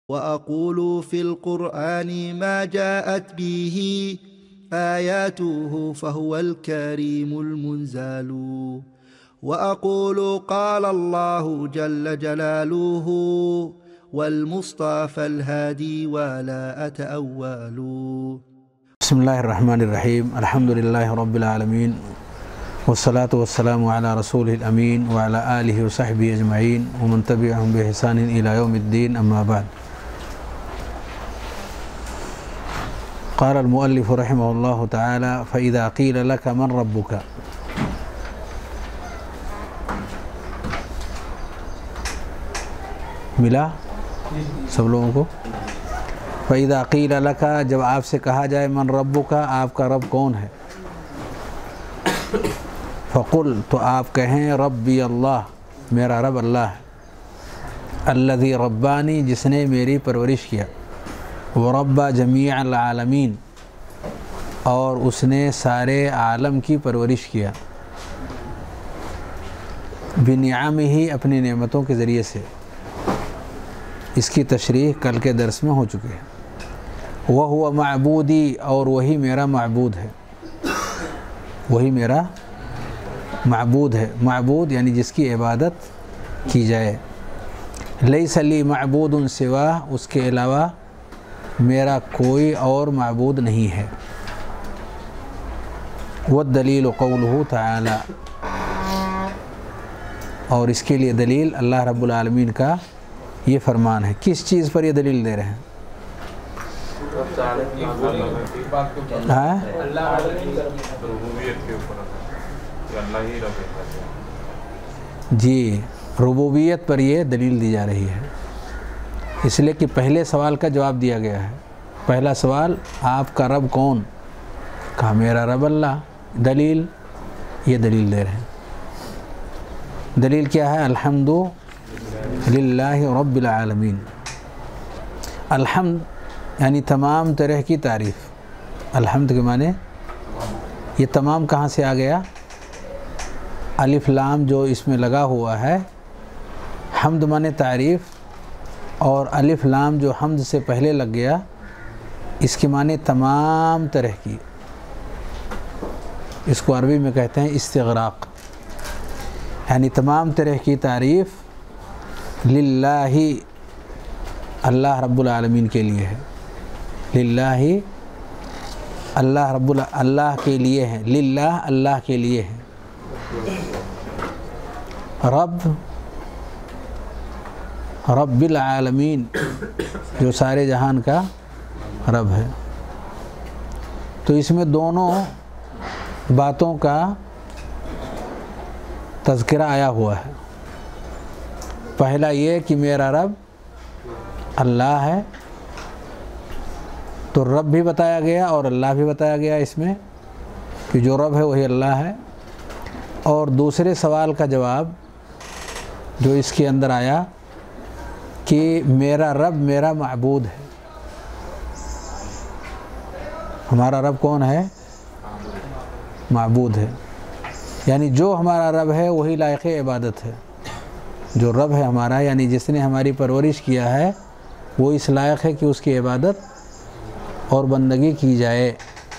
وأقول في القرآن ما جاءت به آياته فهو الكريم المنزل وأقول قال الله جل جلاله والمصطفى الهادي ولا أتأول. بسم الله الرحمن الرحيم. الحمد لله رب العالمين والصلاة والسلام على رسوله الأمين وعلى آله وصحبه أجمعين ومن تبعهم بإحسان إلى يوم الدين. أما بعد، قال المؤلف رحمه الله تعالى: فإذا قيل لك من ربك ملا سب لوگوں کو؟ فإذا قیل لک، جب آپ سے کہا جائے من ربک، آپ کا رب کون ہے؟ فقل، تو آپ کہیں ربی اللہ، میرا رب اللہ ہے، الذی ربانی، جس نے میری پرورش کیا، ورب جمیع العالمین، اور اس نے سارے عالم کی پرورش کیا، بنعمہ، اپنی نعمتوں کے ذریعے سے۔ اس کی تشریح کل کے درس میں ہو چکے ہیں۔ وَهُوَ معبودی، اور وہی میرا معبود ہے، وہی میرا معبود ہے۔ معبود یعنی جس کی عبادت کی جائے۔ لیس لی معبود سوا، اس کے علاوہ میرا کوئی اور معبود نہیں ہے۔ والدلیل قولہ تعالی، اور اس کے لیے دلیل اللہ رب العالمین کا یہ فرمان ہے۔ کس چیز پر یہ دلیل دے رہے ہیں؟ جی، ربوبیت پر یہ دلیل دی جا رہی ہے، اس لیے کہ پہلے سوال کا جواب دیا گیا ہے۔ پہلا سوال، آپ کا رب کون؟ کہا میرا رب اللہ۔ دلیل، یہ دلیل دے رہے ہیں۔ دلیل کیا ہے؟ الحمد للہ رب العالمین۔ الحمد یعنی تمام طرح کی تعریف۔ الحمد کے معنی، یہ تمام کہاں سے آ گیا؟ الف لام جو اس میں لگا ہوا ہے، حمد معنی تعریف، اور الف لام جو حمد سے پہلے لگ گیا، اس کے معنی تمام طرح کی۔ اس کو عربی میں کہتے ہیں استغراق، یعنی تمام طرح کی تعریف للہ، اللہ رب العالمین کے لیے ہے۔ للہ، اللہ کے لیے ہے۔ للہ، اللہ کے لیے ہے۔ رب العالمین، جو سارے جہان کا رب ہے۔ تو اس میں دونوں باتوں کا تذکرہ آیا ہوا ہے۔ پہلا یہ کہ میرا رب اللہ ہے، تو رب بھی بتایا گیا اور اللہ بھی بتایا گیا اس میں، کہ جو رب ہے وہی اللہ ہے۔ اور دوسرے سوال کا جواب جو اس کے اندر آیا کہ میرا رب میرا معبود ہے۔ ہمارا رب کون ہے؟ معبود ہے، یعنی جو ہمارا رب ہے وہی لائق عبادت ہے۔ جو رب ہے ہمارا، یعنی جس نے ہماری پرورش کیا ہے، وہ اس لائق ہے کہ اس کی عبادت اور بندگی کی جائے۔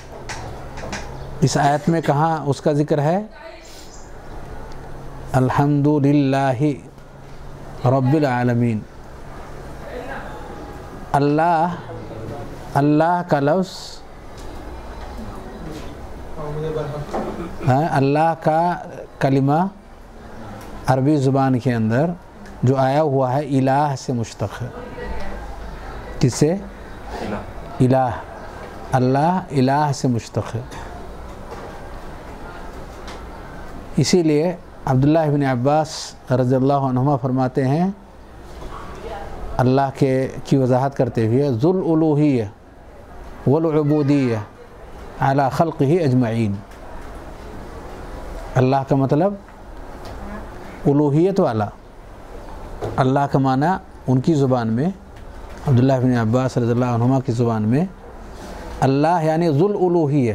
اس آیت میں کہاں اس کا ذکر ہے؟ الحمد للہ رب العالمین۔ اللہ، اللہ کا لفظ، اللہ کا کلمہ عربی زبان کے اندر جو آیا ہوا ہے الہ سے مشتق ہے۔ کس سے؟ الہ۔ اللہ الہ سے مشتق ہے۔ اسی لیے عبداللہ بن عباس رضی اللہ عنہما فرماتے ہیں، اللہ کی وضاحت کرتے ہوئے، ذو الالوہیہ والعبودیہ علی خلقہ اجمعین۔ اللہ کا مطلب الوہیت والا۔ اللہ کا معنی ان کی زبان میں، عبداللہ بن عباس رضی اللہ عنہما کی زبان میں، اللہ یعنی ذو الالوہیہ،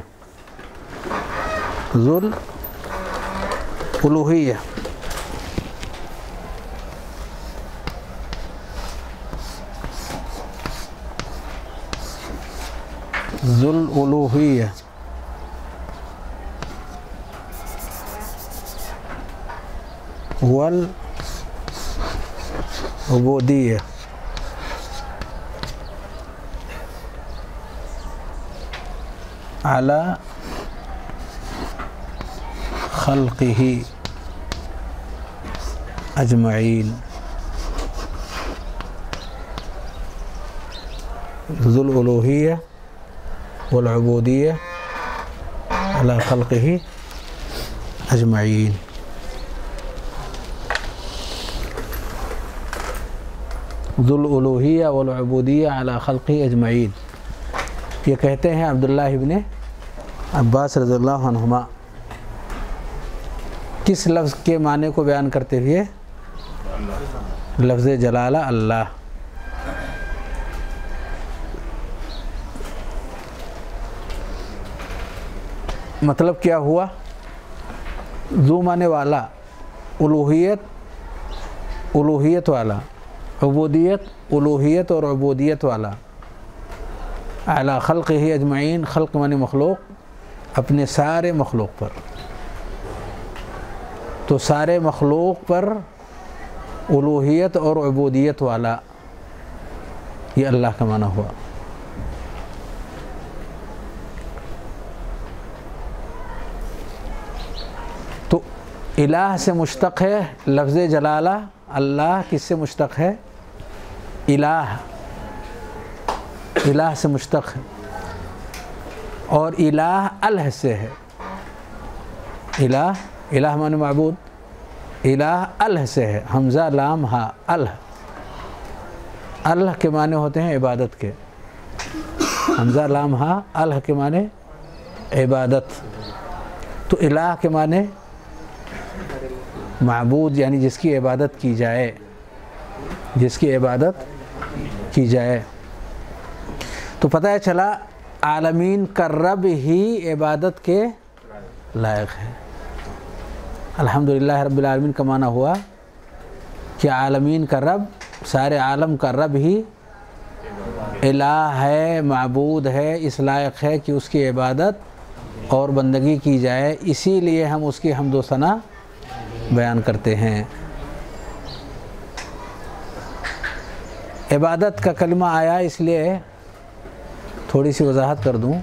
ذو الالوہیہ۔ ذو الالوہیہ والعبودیہ علی خلقہ اجمعین. ذو الالوہیہ والعبودیہ علی خلقہ اجمعین. ذو الالوہیہ والعبودیہ علی خلقہ اجمعین. یہ کہتے ہیں عبداللہ ابن عباس رضی اللہ عنہما کس لفظ کے معنی کو بیان کرتے ہوئے؟ لفظ جلالہ اللہ. مطلب کیا ہوا؟ ذو معنی والا، الوہیت والا، عبودیت الوہیت اور عبودیت والا، اعلیٰ خلق ہی اجمعین، خلق معنی مخلوق، اپنے سارے مخلوق پر. تو سارے مخلوق پر الوہیت اور عبودیت والا، یہ اللہ کا معنی ہوا. تو الہ سے مشتق ہے لفظ جلالہ. اللہ کس سے مشتق ہے؟ الہ سے مشتق ہے. اور الہ الہ سے ہے. الہ معنی معبود، الہ الہ سے ہے. حمزہ لام ہا الہ. الہ کے معنی ہوتے ہیں عبادت کے. حمزہ لام ہا الہ کے معنی عبادت. تو الہ کے معنی معبود، یعنی جس کی عبادت کی جائے، جس کی عبادت کی جائے. تو پتہ چلا عالمین کا رب ہی عبادت کے لائق ہے. الحمدللہ رب العالمین کا معنی ہوا کہ عالمین کا رب، سارے عالم کا رب ہی الہ ہے، معبود ہے، اس لائق ہے کہ اس کی عبادت اور بندگی کی جائے. اسی لیے ہم اس کی حمد و ثنا بیان کرتے ہیں. عبادت کا کلمہ آیا اس لیے تھوڑی سی وضاحت کر دوں.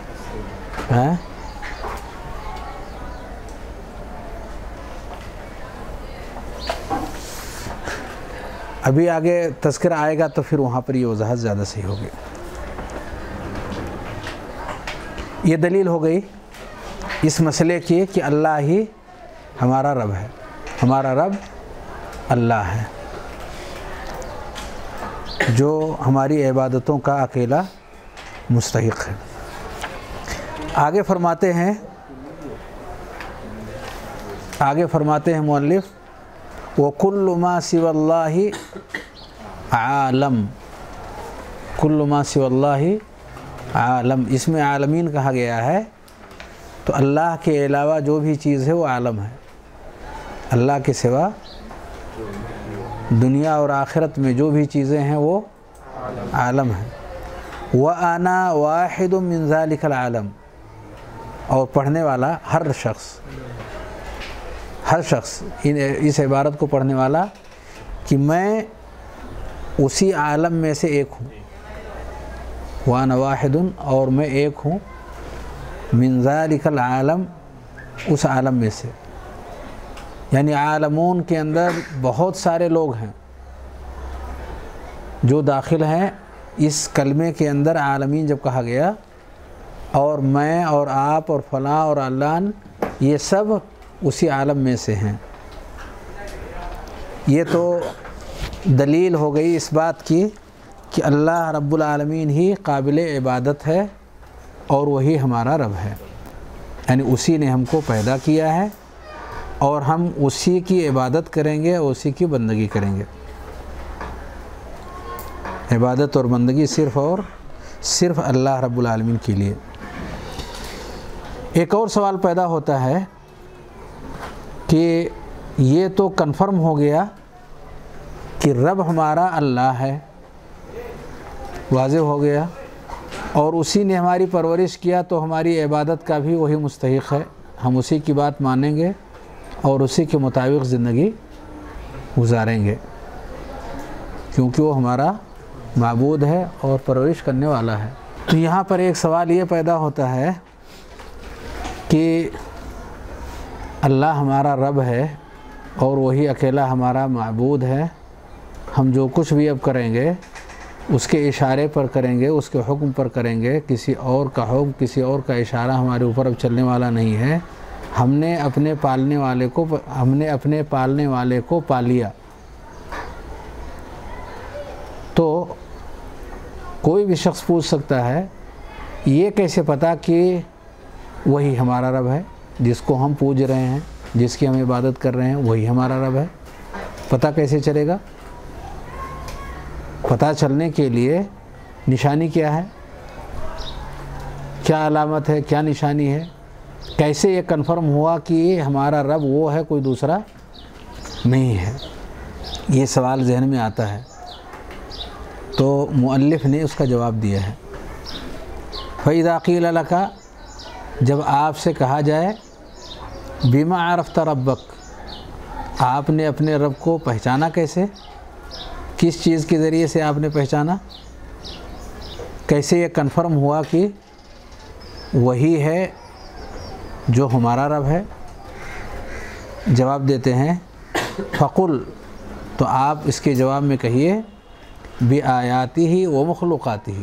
ابھی آگے تذکرہ آئے گا تو پھر وہاں پر یہ وضاحت زیادہ صحیح ہوگی. یہ دلیل ہو گئی اس مسئلے کی کہ اللہ ہی ہمارا رب ہے. ہمارا رب اللہ ہے جو ہماری عبادتوں کا اکیلا مستحق ہے. آگے فرماتے ہیں مؤلف وَكُلُّ مَا سِوَى اللَّهِ عَالَمٌ. كُلُّ مَا سِوَى اللَّهِ عالم. اس میں عالمین کہا گیا ہے تو اللہ کے علاوہ جو بھی چیز ہے وہ عالم ہے. اللہ کے سوا دنیا اور آخرت میں جو بھی چیزیں ہیں وہ عالم ہیں. وَأَنَا وَاحِدٌ مِّن ذَلِكَ الْعَالَمِ. اور پڑھنے والا ہر شخص اس عبارت کو پڑھنے والا کہ میں اسی عالم میں سے ایک ہوں. وَأَنَا وَاحِدٌ، اور میں ایک ہوں، مِّن ذَلِكَ الْعَالَمِ، اس عالم میں سے. یعنی عالمون کے اندر بہت سارے لوگ ہیں جو داخل ہیں اس کلمے کے اندر. عالمین جب کہا گیا، اور میں اور آپ اور فلاں اور علان، یہ سب اسی عالم میں سے ہیں. یہ تو دلیل ہو گئی اس بات کی کہ اللہ رب العالمین ہی قابل عبادت ہے اور وہی ہمارا رب ہے. یعنی اسی نے ہم کو پیدا کیا ہے اور ہم اسی کی عبادت کریں گے، اسی کی بندگی کریں گے. عبادت اور بندگی صرف اور صرف اللہ رب العالمین کے لیے. ایک اور سوال پیدا ہوتا ہے کہ یہ تو کنفرم ہو گیا کہ رب ہمارا اللہ ہے، واضح ہو گیا، اور اسی نے ہماری پرورش کیا تو ہماری عبادت کا بھی وہی مستحق ہے. ہم اسی کی بات مانیں گے اور اسی کے مطابق زندگی گزاریں گے، کیونکہ وہ ہمارا معبود ہے اور پرورش کرنے والا ہے. تو یہاں پر ایک سوال یہ پیدا ہوتا ہے کہ اللہ ہمارا رب ہے اور وہی اکیلا ہمارا معبود ہے. ہم جو کچھ بھی اب کریں گے اس کے اشارے پر کریں گے، اس کے حکم پر کریں گے. کسی اور کا حکم، کسی اور کا اشارہ ہمارے اوپر اب چلنے والا نہیں ہے. ہم نے اپنے پالنے والے کو پال لیا. تو کوئی بھی شخص پوچھ سکتا ہے یہ کیسے پتا کہ وہی ہمارا رب ہے، جس کو ہم پوج رہے ہیں، جس کی ہم عبادت کر رہے ہیں وہی ہمارا رب ہے؟ پتہ کیسے چلے گا؟ پتہ چلنے کے لیے نشانی کیا ہے، کیا علامت ہے، کیا نشانی ہے؟ کیسے یہ کنفرم ہوا کہ یہ ہمارا رب وہ ہے، کوئی دوسرا نہیں ہے؟ یہ سوال ذہن میں آتا ہے. تو مؤلف نے اس کا جواب دیا ہے. فَإِذَا قِيلَ لَكَ، جب آپ سے کہا جائے بِمَا عَرَفْتَ رَبَّكَ، آپ نے اپنے رب کو پہچانا کیسے؟ کس چیز کے ذریعے سے آپ نے پہچانا؟ کیسے یہ کنفرم ہوا کہ وہی ہے جو ہمارا رب ہے؟ جواب دیتے ہیں فَقُلْ، تو آپ اس کے جواب میں کہیے بِآیَاتِهِ وَمَخْلُوقَاتِهِ،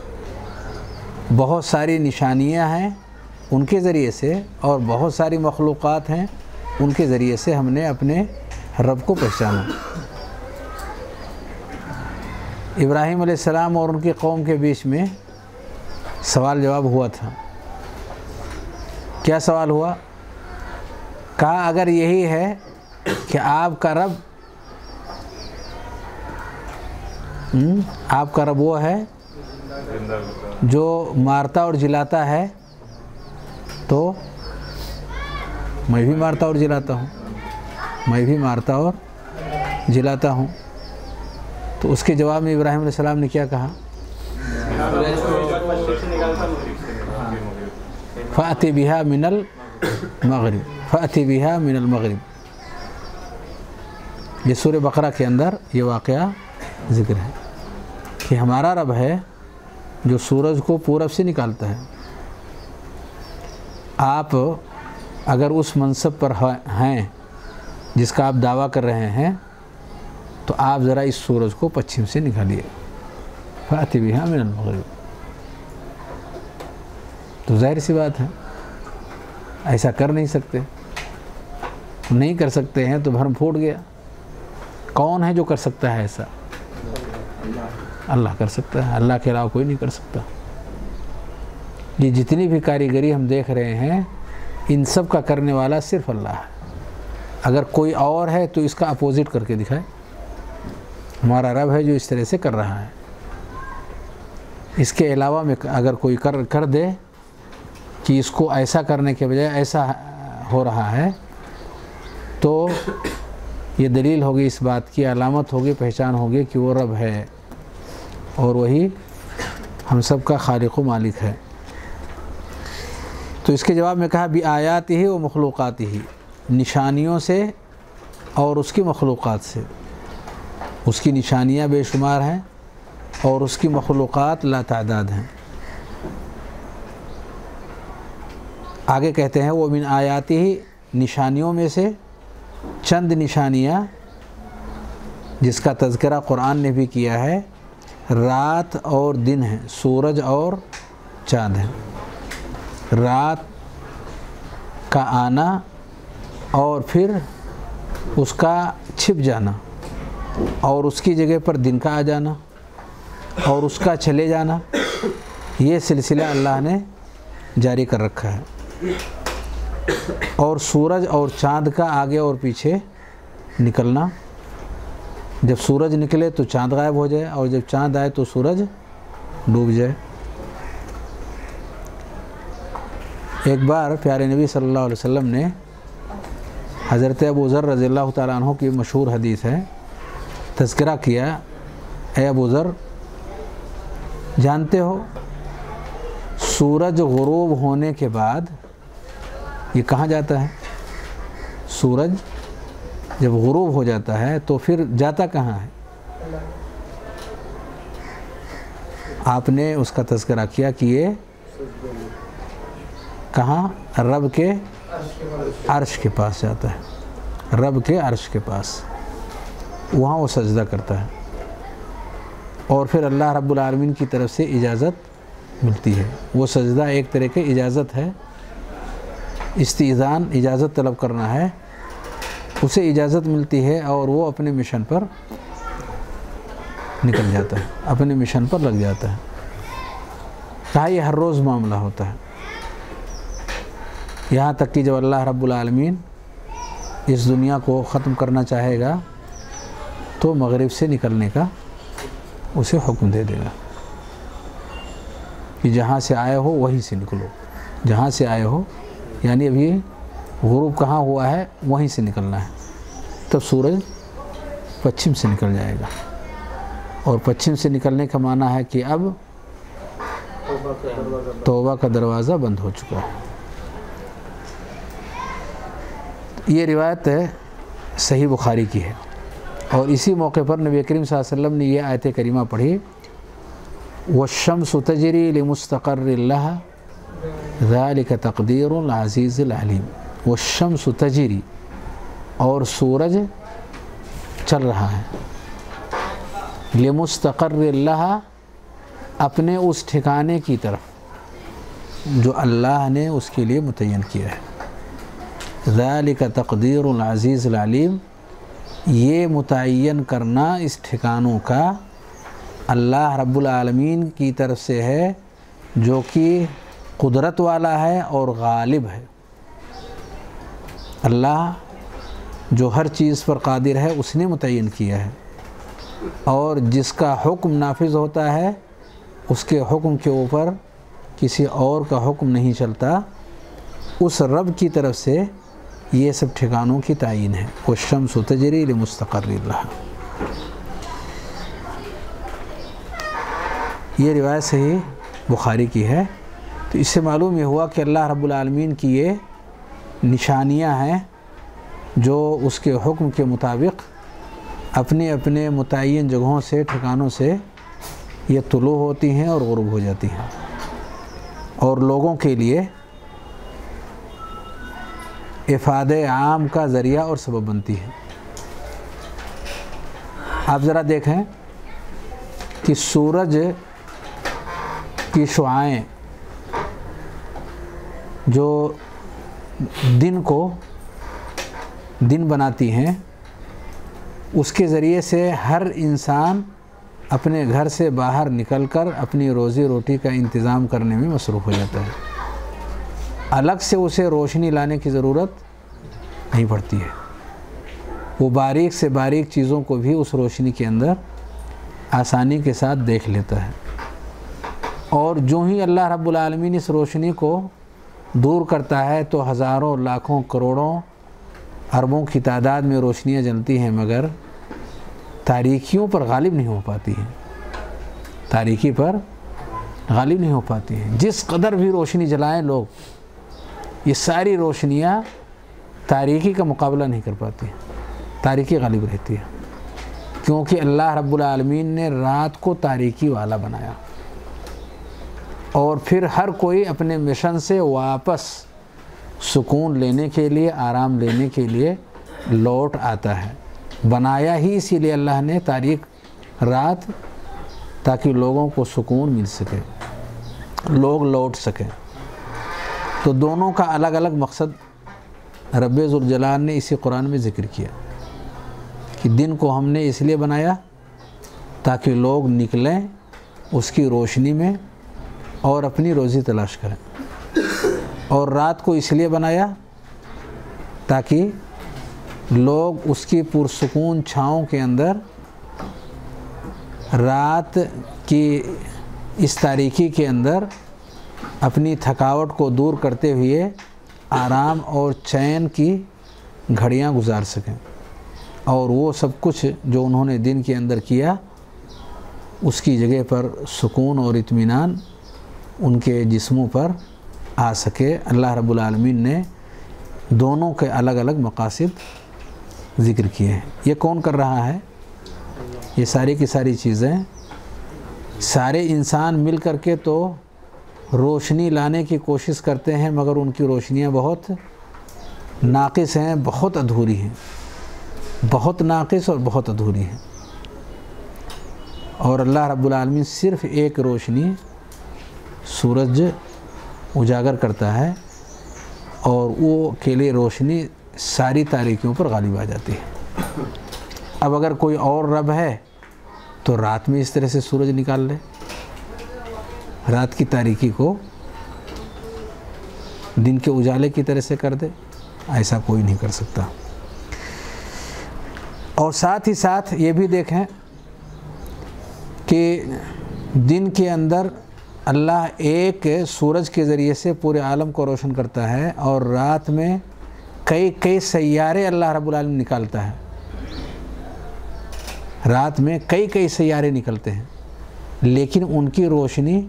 بہت ساری نشانیاں ہیں ان کے ذریعے سے اور بہت ساری مخلوقات ہیں ان کے ذریعے سے ہم نے اپنے رب کو پہچانا. ابراہیم علیہ السلام اور ان کی قوم کے بیچ میں سوال جواب ہوا تھا. کیا سوال ہوا؟ کہا اگر یہی ہے کہ آپ کا رب وہ ہے جو مارتا اور جلاتا ہے تو میں بھی مارتا اور جلاتا ہوں، میں بھی مارتا اور جلاتا ہوں. تو اس کے جواب میں ابراہیم علیہ السلام نے کیا کہا؟ فَأْتِ بِهَا مِنَ الْمَغْرِبِ، فَأْتِ بِهَا مِنَ الْمَغْرِبِ. یہ سورہ بقرہ کے اندر یہ واقعہ ذکر ہے کہ ہمارا رب ہے جو سورج کو پورب سے نکالتا ہے. آپ اگر اس منصب پر ہیں جس کا آپ دعویٰ کر رہے ہیں تو آپ ذرا اس سورج کو پچھم سے نکالیے. فَأْتِ بِهَا مِنَ الْمَغْرِبِ. تو ظاہر سی بات ہے ایسا کر نہیں سکتے، نہیں کر سکتے ہیں تو بھرم پھوٹ گیا. کون ہے جو کر سکتا ہے ایسا؟ اللہ کر سکتا ہے، اللہ کے علاوہ کوئی نہیں کر سکتا. یہ جتنی بھی کاریگری ہم دیکھ رہے ہیں ان سب کا کرنے والا صرف اللہ ہے. اگر کوئی اور ہے تو اس کا اپوزٹ کر کے دکھائے. ہمارا رب ہے جو اس طرح سے کر رہا ہے. اس کے علاوہ میں اگر کوئی کر دے کہ اس کو ایسا کرنے کے بجائے ایسا ہو رہا ہے تو یہ دلیل ہوگی اس بات کی، علامت ہوگی، پہچان ہوگی کہ وہ رب ہے اور وہی ہم سب کا خالق و مالک ہے. تو اس کے جواب میں کہا بِآیَاتِهِ وَمَخْلُوقَاتِهِ، نشانیوں سے اور اس کی مخلوقات سے. اس کی نشانیاں بے شمار ہیں اور اس کی مخلوقات لا تعداد ہیں. آگے کہتے ہیں وہ من آیاتِهِ، نشانیوں میں سے چند نشانیاں جس کا تذکرہ قرآن نے بھی کیا ہے، رات اور دن ہیں، سورج اور چاند ہیں. رات کا آنا اور پھر اس کا چھپ جانا اور اس کی جگہ پر دن کا آ جانا اور اس کا چلے جانا، یہ سلسلہ اللہ نے جاری کر رکھا ہے. اور سورج اور چاند کا آگے اور پیچھے نکلنا، جب سورج نکلے تو چاند غائب ہو جائے اور جب چاند آئے تو سورج ڈوب جائے. ایک بار پیارے نبی صلی اللہ علیہ وسلم نے حضرت ابو ذر رضی اللہ تعالیٰ عنہ کی مشہور حدیث ہے، تذکرہ کیا، اے ابو ذر جانتے ہو سورج غروب ہونے کے بعد یہ کہاں جاتا ہے؟ سورج جب غروب ہو جاتا ہے تو پھر جاتا کہاں ہے؟ آپ نے اس کا تذکرہ کیا کہ یہ کہاں؟ رب کے عرش کے پاس جاتا ہے، رب کے عرش کے پاس، وہاں وہ سجدہ کرتا ہے، اور پھر اللہ رب العالمین کی طرف سے اجازت ملتی ہے۔ وہ سجدہ ایک طرح کی اجازت ہے، استئذان، اجازت طلب کرنا ہے، اسے اجازت ملتی ہے اور وہ اپنے مشن پر نکل جاتا ہے، اپنے مشن پر لگ جاتا ہے۔ کہا یہ ہر روز معاملہ ہوتا ہے، یہاں تک کہ جب اللہ رب العالمین اس دنیا کو ختم کرنا چاہے گا تو مغرب سے نکلنے کا اسے حکم دے دے گا کہ جہاں سے آئے ہو وہیں سے نکلو، جہاں سے آئے ہو، یعنی ابھی غروب کہاں ہوا ہے وہیں سے نکلنا ہے۔ تب سورج پچھم سے نکل جائے گا، اور پچھم سے نکلنے کا معنی ہے کہ اب توبہ کا دروازہ بند ہو چکا ہے۔ یہ روایت صحیح بخاری کی ہے، اور اسی موقع پر نبی کریم صلی اللہ علیہ وسلم نے یہ آیت کریمہ پڑھی، وَالشَّمْسُ تَجْرِي لِمُسْتَقَرِّ لَهَا ذَلِكَ تَقْدِيرُ الْعَزِيزِ الْعَلِيمِ۔ وَالشَّمْسُ تَجْرِي، اور سورج چل رہا ہے، لِمُسْتَقَرِّ لَهَا، اپنے اس ٹھکانے کی طرف جو اللہ نے اس کے لیے متعین کیا ہے۔ ذَلِكَ تَقْدِيرُ الْعَزِيزِ الْعَلِيمِ، یہ متعین کرنا اس ٹھکانوں کا اللہ رب العالمین کی طرف سے ہے، جو کہ قدرت والا ہے اور غالب ہے۔ اللہ جو ہر چیز پر قادر ہے اس نے متعین کیا ہے، اور جس کا حکم نافذ ہوتا ہے اس کے حکم کے اوپر کسی اور کا حکم نہیں چلتا، اس رب کی طرف سے یہ سب ٹھکانوں کی تعین ہے۔ وَالشَّمْسُ تَجْرِي لِمُسْتَقَرِّ لَهَا۔ یہ روایت صحیح بخاری کی ہے۔ تو اس سے معلوم یہ ہوا کہ اللہ رب العالمین کی یہ نشانیاں ہیں جو اس کے حکم کے مطابق اپنے اپنے متعین جگہوں سے، ٹھکانوں سے یہ طلوع ہوتی ہیں اور غروب ہو جاتی ہیں، اور لوگوں کے لیے افادہ عام کا ذریعہ اور سبب بنتی ہے۔ آپ ذرا دیکھیں کہ سورج کی شعاعیں جو دن کو دن بناتی ہیں، اس کے ذریعے سے ہر انسان اپنے گھر سے باہر نکل کر اپنی روزی روٹی کا انتظام کرنے میں مصروف ہو جاتا ہے، الگ سے اسے روشنی لانے کی ضرورت نہیں پڑتی ہے۔ وہ باریک سے باریک چیزوں کو بھی اس روشنی کے اندر آسانی کے ساتھ دیکھ لیتا ہے، اور جو ہی اللہ رب العالمین اس روشنی کو دور کرتا ہے تو ہزاروں، لاکھوں، کروڑوں، اربوں کی تعداد میں روشنیاں جلتی ہیں، مگر تاریکیوں پر غالب نہیں ہو پاتی ہیں، تاریکی پر غالب نہیں ہو پاتی ہیں۔ جس قدر بھی روشنی جلائیں لوگ، یہ ساری روشنیاں تاریکی کا مقابلہ نہیں کر پاتی، تاریکی غالب رہتی ہے، کیونکہ اللہ رب العالمین نے رات کو تاریکی والا بنایا، اور پھر ہر کوئی اپنے مشن سے واپس سکون لینے کے لیے، آرام لینے کے لیے لوٹ آتا ہے۔ بنایا ہی اسی لیے اللہ نے تاریک رات، تاکہ لوگوں کو سکون مل سکے، لوگ لوٹ سکیں۔ تو دونوں کا الگ الگ مقصد رب ذوالجلال نے اسی قرآن میں ذکر کیا کہ دن کو ہم نے اس لیے بنایا تاکہ لوگ نکلیں اس کی روشنی میں اور اپنی روزی تلاش کریں، اور رات کو اس لیے بنایا تاکہ لوگ اس کی پرسکون چھاؤں کے اندر رات کی اس تاریکی کے اندر اپنی تھکاوٹ کو دور کرتے ہوئے آرام اور چین کی گھڑیاں گزار سکیں، اور وہ سب کچھ جو انہوں نے دن کے اندر کیا اس کی جگہ پر سکون اور اطمینان ان کے جسموں پر آ سکے۔ اللہ رب العالمین نے دونوں کے الگ الگ مقاصد ذکر کیے ہیں۔ یہ کون کر رہا ہے؟ یہ ساری کی ساری چیزیں سارے انسان مل کر کے تو روشنی لانے کی کوشش کرتے ہیں، مگر ان کی روشنیاں بہت ناقص ہیں، بہت ادھوری ہیں، بہت ناقص اور بہت ادھوری ہیں۔ اور اللہ رب العالمین صرف ایک روشنی سورج اجاگر کرتا ہے، اور وہ اکیلے روشنی ساری تاریکیوں پر غالب آ جاتی ہے۔ اب اگر کوئی اور رب ہے تو رات میں اس طرح سے سورج نکال لے، رات کی تاریکی کو دن کے اجالے کی طرح سے کر دے، ایسا کوئی نہیں کر سکتا۔ اور ساتھ ہی ساتھ یہ بھی دیکھیں کہ دن کے اندر اللہ ایک سورج کے ذریعے سے پورے عالم کو روشن کرتا ہے، اور رات میں کئی سیارے اللہ رب العالمین نکالتا ہے۔ رات میں کئی سیارے نکلتے ہیں، لیکن ان کی روشنی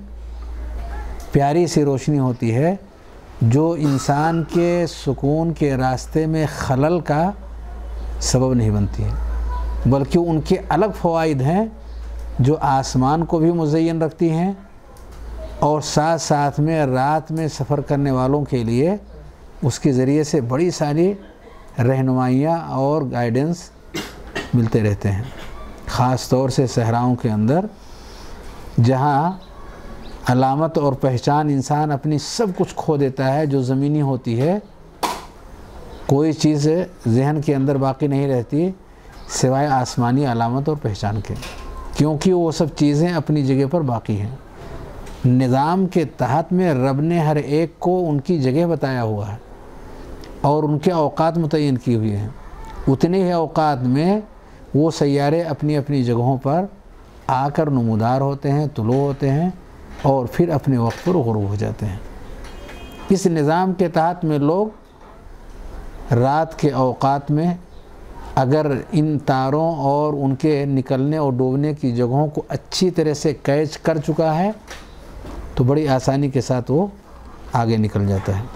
پیاری سی روشنی ہوتی ہے جو انسان کے سکون کے راستے میں خلل کا سبب نہیں بنتی ہے، بلکہ ان کے الگ فوائد ہیں جو آسمان کو بھی مزین رکھتی ہیں، اور ساتھ ساتھ میں رات میں سفر کرنے والوں کے لیے اس کے ذریعے سے بڑی ساری رہنمائیاں اور گائیڈنس ملتے رہتے ہیں۔ خاص طور سے صحراؤں کے اندر، جہاں علامت اور پہچان انسان اپنی سب کچھ کھو دیتا ہے جو زمینی ہوتی ہے، کوئی چیز ذہن کے اندر باقی نہیں رہتی سوائے آسمانی علامت اور پہچان کے، کیونکہ وہ سب چیزیں اپنی جگہ پر باقی ہیں۔ نظام کے تحت میں رب نے ہر ایک کو ان کی جگہ بتایا ہوا ہے اور ان کے اوقات متعین کیے ہوئے ہیں۔ اتنے ہی اوقات میں وہ سیارے اپنی اپنی جگہوں پر آ کر نمودار ہوتے ہیں، طلوع ہوتے ہیں، اور پھر اپنے وقت پر غروب ہو جاتے ہیں۔ اس نظام کے تحت میں لوگ رات کے اوقات میں اگر ان تاروں اور ان کے نکلنے اور ڈوبنے کی جگہوں کو اچھی طرح سے کیچ کر چکا ہے تو بڑی آسانی کے ساتھ وہ آگے نکل جاتا ہے،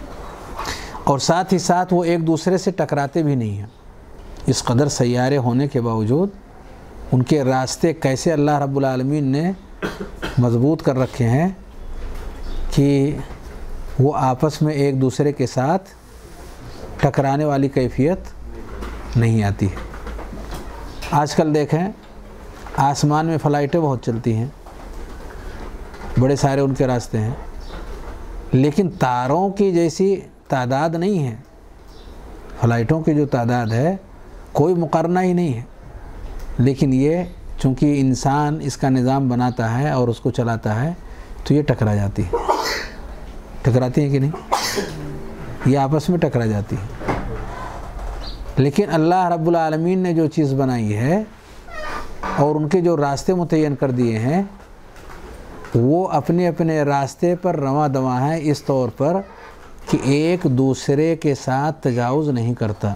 اور ساتھ ہی ساتھ وہ ایک دوسرے سے ٹکراتے بھی نہیں ہیں۔ اس قدر سیارے ہونے کے باوجود ان کے راستے کیسے اللہ رب العالمین نے مضبوط کر رکھے ہیں کہ وہ آپس میں ایک دوسرے کے ساتھ ٹکرانے والی کیفیت نہیں آتی ہے۔ آج کل دیکھیں آسمان میں فلائٹیں بہت چلتی ہیں، بڑے سارے ان کے راستے ہیں، لیکن تاروں کی جیسی تعداد نہیں ہے۔ فلائٹوں کی جو تعداد ہے کوئی مقارنہ ہی نہیں ہے، لیکن یہ چونکہ انسان اس کا نظام بناتا ہے اور اس کو چلاتا ہے تو یہ ٹکرا جاتی ہے۔ ٹکراتی ہیں کہ نہیں؟ یہ آپس میں ٹکرا جاتی ہے۔ لیکن اللہ رب العالمین نے جو چیز بنائی ہے اور ان کے جو راستے متعین کر دیے ہیں، وہ اپنے اپنے راستے پر رواں دواں ہیں، اس طور پر کہ ایک دوسرے کے ساتھ تجاوز نہیں کرتا۔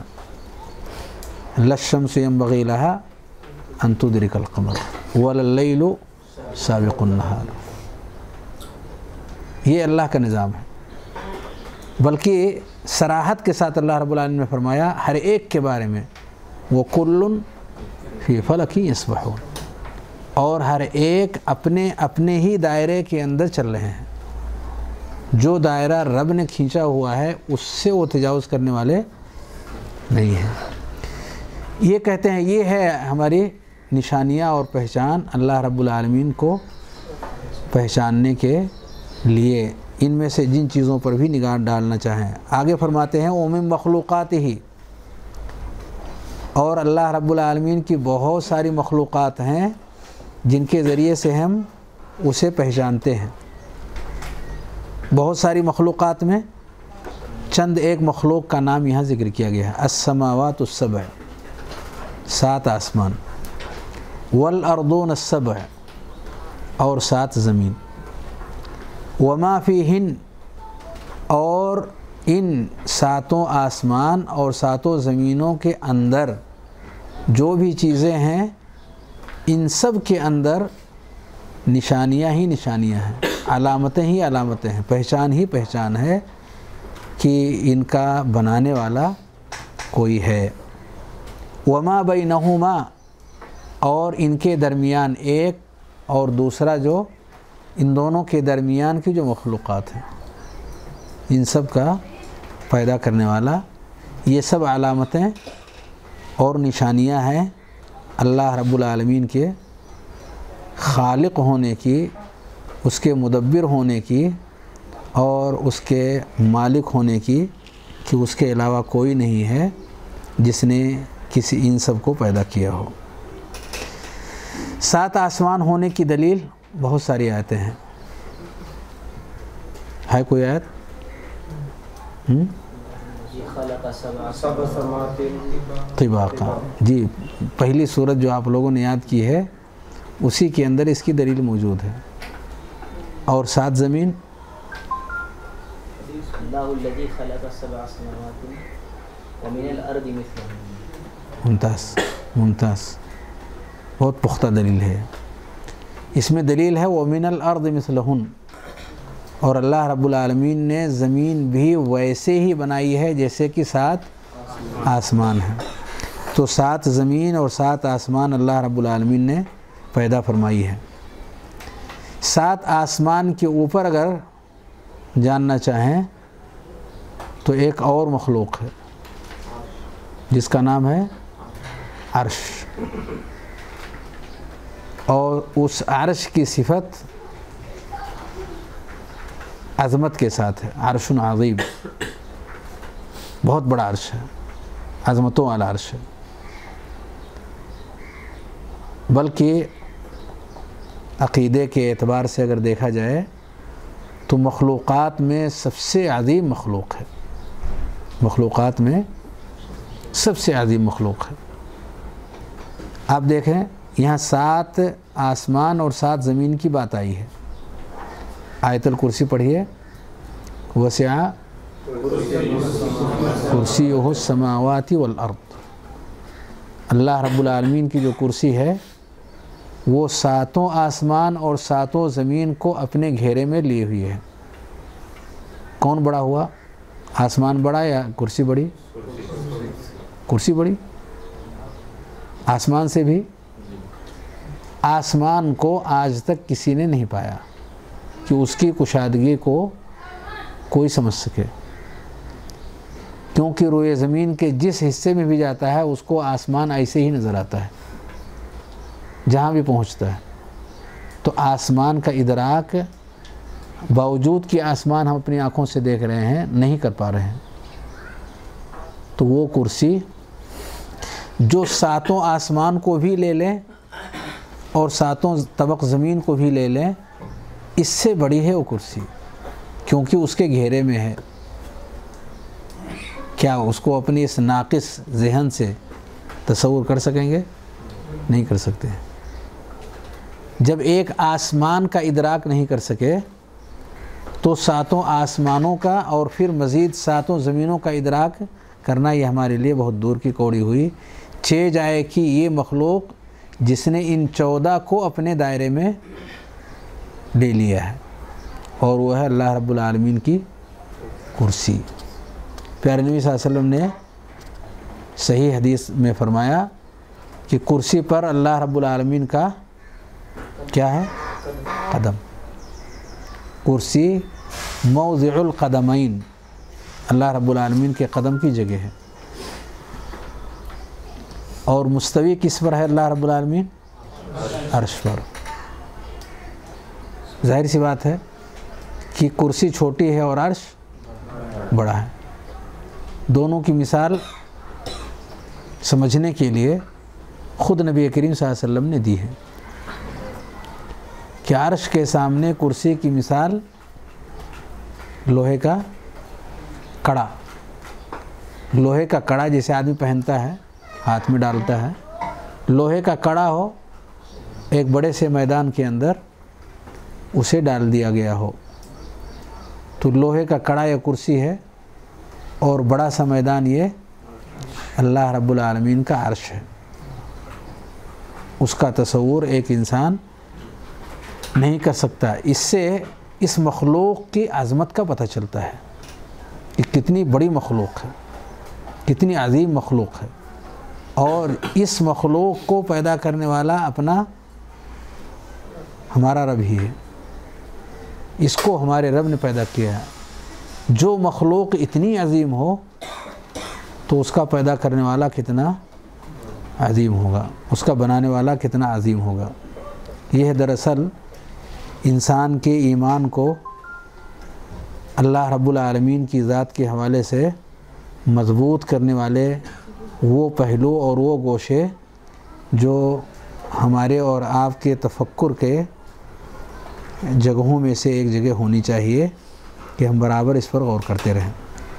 لَلشَّمْسِ يَنبَغِي لَهَا أَن تُدْرِكَ الْقَمَرَ وَلَلَّيْلُ سَابِقُ النَّهَارِ۔ یہ اللہ کا نظام ہے، بلکہ صراحت کے ساتھ اللہ رب العالمین نے فرمایا ہر ایک کے بارے میں وَكُلٌّ فِي فَلَكٍ يَسْبَحُونَ، اور ہر ایک اپنے اپنے ہی دائرے کے اندر چل رہے ہیں۔ جو دائرہ رب نے کھینچا ہوا ہے اس سے وہ تجاوز کرنے والے نہیں ہیں۔ یہ کہتے ہیں یہ ہے ہماری نشانیاں اور پہچان اللہ رب العالمین کو پہچاننے کے لیے، ان میں سے جن چیزوں پر بھی نگاہ ڈالنا چاہیں۔ آگے فرماتے ہیں وَمِن مَخْلُوقَاتِهِ، اور اللہ رب العالمین کی بہت ساری مخلوقات ہیں جن کے ذریعے سے ہم اسے پہچانتے ہیں۔ بہت ساری مخلوقات میں چند ایک مخلوق کا نام یہاں ذکر کیا گیا ہے۔ السماوات السبع، 7 آسمان، والارضون السبع، اور 7 زمین، وما فیہن، اور ان 7 آسمان اور 7 زمینوں کے اندر جو بھی چیزیں ہیں ان سب کے اندر نشانیاں ہی نشانیاں ہیں، علامتیں ہی علامتیں ہیں، پہچان ہی پہچان ہے کہ ان کا بنانے والا کوئی ہے۔ وما بینہما، اور ان کے درمیان ایک اور دوسرا جو ان دونوں کے درمیان کی جو مخلوقات ہیں، ان سب کا پیدا کرنے والا، یہ سب علامتیں اور نشانیاں ہیں اللہ رب العالمین کے خالق ہونے کی، اس کے مدبر ہونے کی اور اس کے مالک ہونے کی، کہ اس کے علاوہ کوئی نہیں ہے جس نے کسی ان سب کو پیدا کیا ہو۔ 7 آسمان ہونے کی دلیل بہت ساری آیتیں ہیں۔ ہے کوئی آیت؟ طباقا، جی پہلی سورت جو آپ لوگوں نے یاد کی ہے اسی کے اندر اس کی دلیل موجود ہے۔ اور 7 زمین، ممتاز، بہت پختہ دلیل ہے۔ اس میں دلیل ہے وَمِنَ الْأَرْضِ مِثْلَهُنَّ، اور اللہ رب العالمین نے زمین بھی ویسے ہی بنائی ہے جیسے کہ 7 آسمان ہیں۔ تو 7 زمین اور 7 آسمان اللہ رب العالمین نے پیدا فرمائی ہے۔ 7 آسمان کے اوپر اگر جاننا چاہیں تو ایک اور مخلوق ہے جس کا نام ہے عرش، اور اس عرش کی صفت عظمت کے ساتھ ہے۔ عرش عظیم، بہت بڑا عرش ہے، عظمتوں والا عرش ہے، بلکہ عقیدے کے اعتبار سے اگر دیکھا جائے تو مخلوقات میں سب سے عظیم مخلوق ہے، مخلوقات میں سب سے عظیم مخلوق ہے۔ آپ دیکھیں یہاں 7 آسمان اور 7 زمین کی بات آئی ہے۔ آیت الکرسی پڑھیے، وسع کرسیہ السماوات والارض، اللہ رب العالمین کی جو کرسی ہے وہ 7 آسمان اور 7 زمین کو اپنے گھیرے میں لیے ہوئی ہے۔ کون بڑا ہوا؟ آسمان بڑا یا کرسی بڑی؟ کرسی بڑی، آسمان سے بھی۔ آسمان کو آج تک کسی نے نہیں پایا کہ اس کی کشادگی کو کوئی سمجھ سکے، کیونکہ روئے زمین کے جس حصے میں بھی جاتا ہے اس کو آسمان ایسے ہی نظر آتا ہے جہاں بھی پہنچتا ہے۔ تو آسمان کا ادراک باوجود کہ آسمان ہم اپنی آنکھوں سے دیکھ رہے ہیں نہیں کر پا رہے ہیں۔ تو وہ کرسی جو 7 آسمان کو بھی لے لیں اور 7 طبق زمین کو بھی لے لیں، اس سے بڑی ہے وہ کرسی، کیونکہ اس کے گھیرے میں ہے۔ کیا اس کو اپنی اس ناقص ذہن سے تصور کر سکیں گے؟ نہیں کر سکتے۔ جب ایک آسمان کا ادراک نہیں کر سکے تو 7 آسمانوں کا اور پھر مزید 7 زمینوں کا ادراک کرنا یہ ہمارے لیے بہت دور کی کوڑی ہوئی۔ چہ جائے کہ یہ مخلوق جس نے ان 14 کو اپنے دائرے میں لے لیا ہے، اور وہ ہے اللہ رب العالمین کی کرسی۔ پیارے نبی صلی اللہ علیہ وسلم نے صحیح حدیث میں فرمایا کہ کرسی پر اللہ رب العالمین کا کیا ہے؟ قدم۔ کرسی موضع القدمین، اللہ رب العالمین کے قدم کی جگہ ہے۔ اور مستوی کس پر ہے اللہ رب العالمین؟ عرش پر۔ ظاہر سی بات ہے کہ کرسی چھوٹی ہے اور عرش بڑا ہے۔ دونوں کی مثال سمجھنے کے لیے خود نبی کریم صلی اللہ علیہ وسلم نے دی ہے کہ عرش کے سامنے کرسی کی مثال لوہے کا کڑا، لوہے کا کڑا جسے آدمی پہنتا ہے، ہاتھ میں ڈالتا ہے، لوہے کا کڑا ہو، ایک بڑے سے میدان کے اندر اسے ڈال دیا گیا ہو، تو لوہے کا کڑا یا کرسی ہے، اور بڑا سا میدان یہ اللہ رب العالمین کا عرش ہے۔ اس کا تصور ایک انسان نہیں کر سکتا۔ اس مخلوق کی عظمت کا پتہ چلتا ہے کہ کتنی بڑی مخلوق ہے، کتنی عظیم مخلوق ہے، اور اس مخلوق کو پیدا کرنے والا اپنا ہمارا رب ہی ہے، اس کو ہمارے رب نے پیدا کیا ہے۔ جو مخلوق اتنی عظیم ہو تو اس کا پیدا کرنے والا کتنا عظیم ہوگا، اس کا بنانے والا کتنا عظیم ہوگا۔ یہ دراصل انسان کے ایمان کو اللہ رب العالمین کی ذات کے حوالے سے مضبوط کرنے والے وہ پہلو اور وہ گوشے جو ہمارے اور آپ کے تفکر کے جگہوں میں سے ایک جگہ ہونی چاہیے کہ ہم برابر اس پر غور کرتے رہیں۔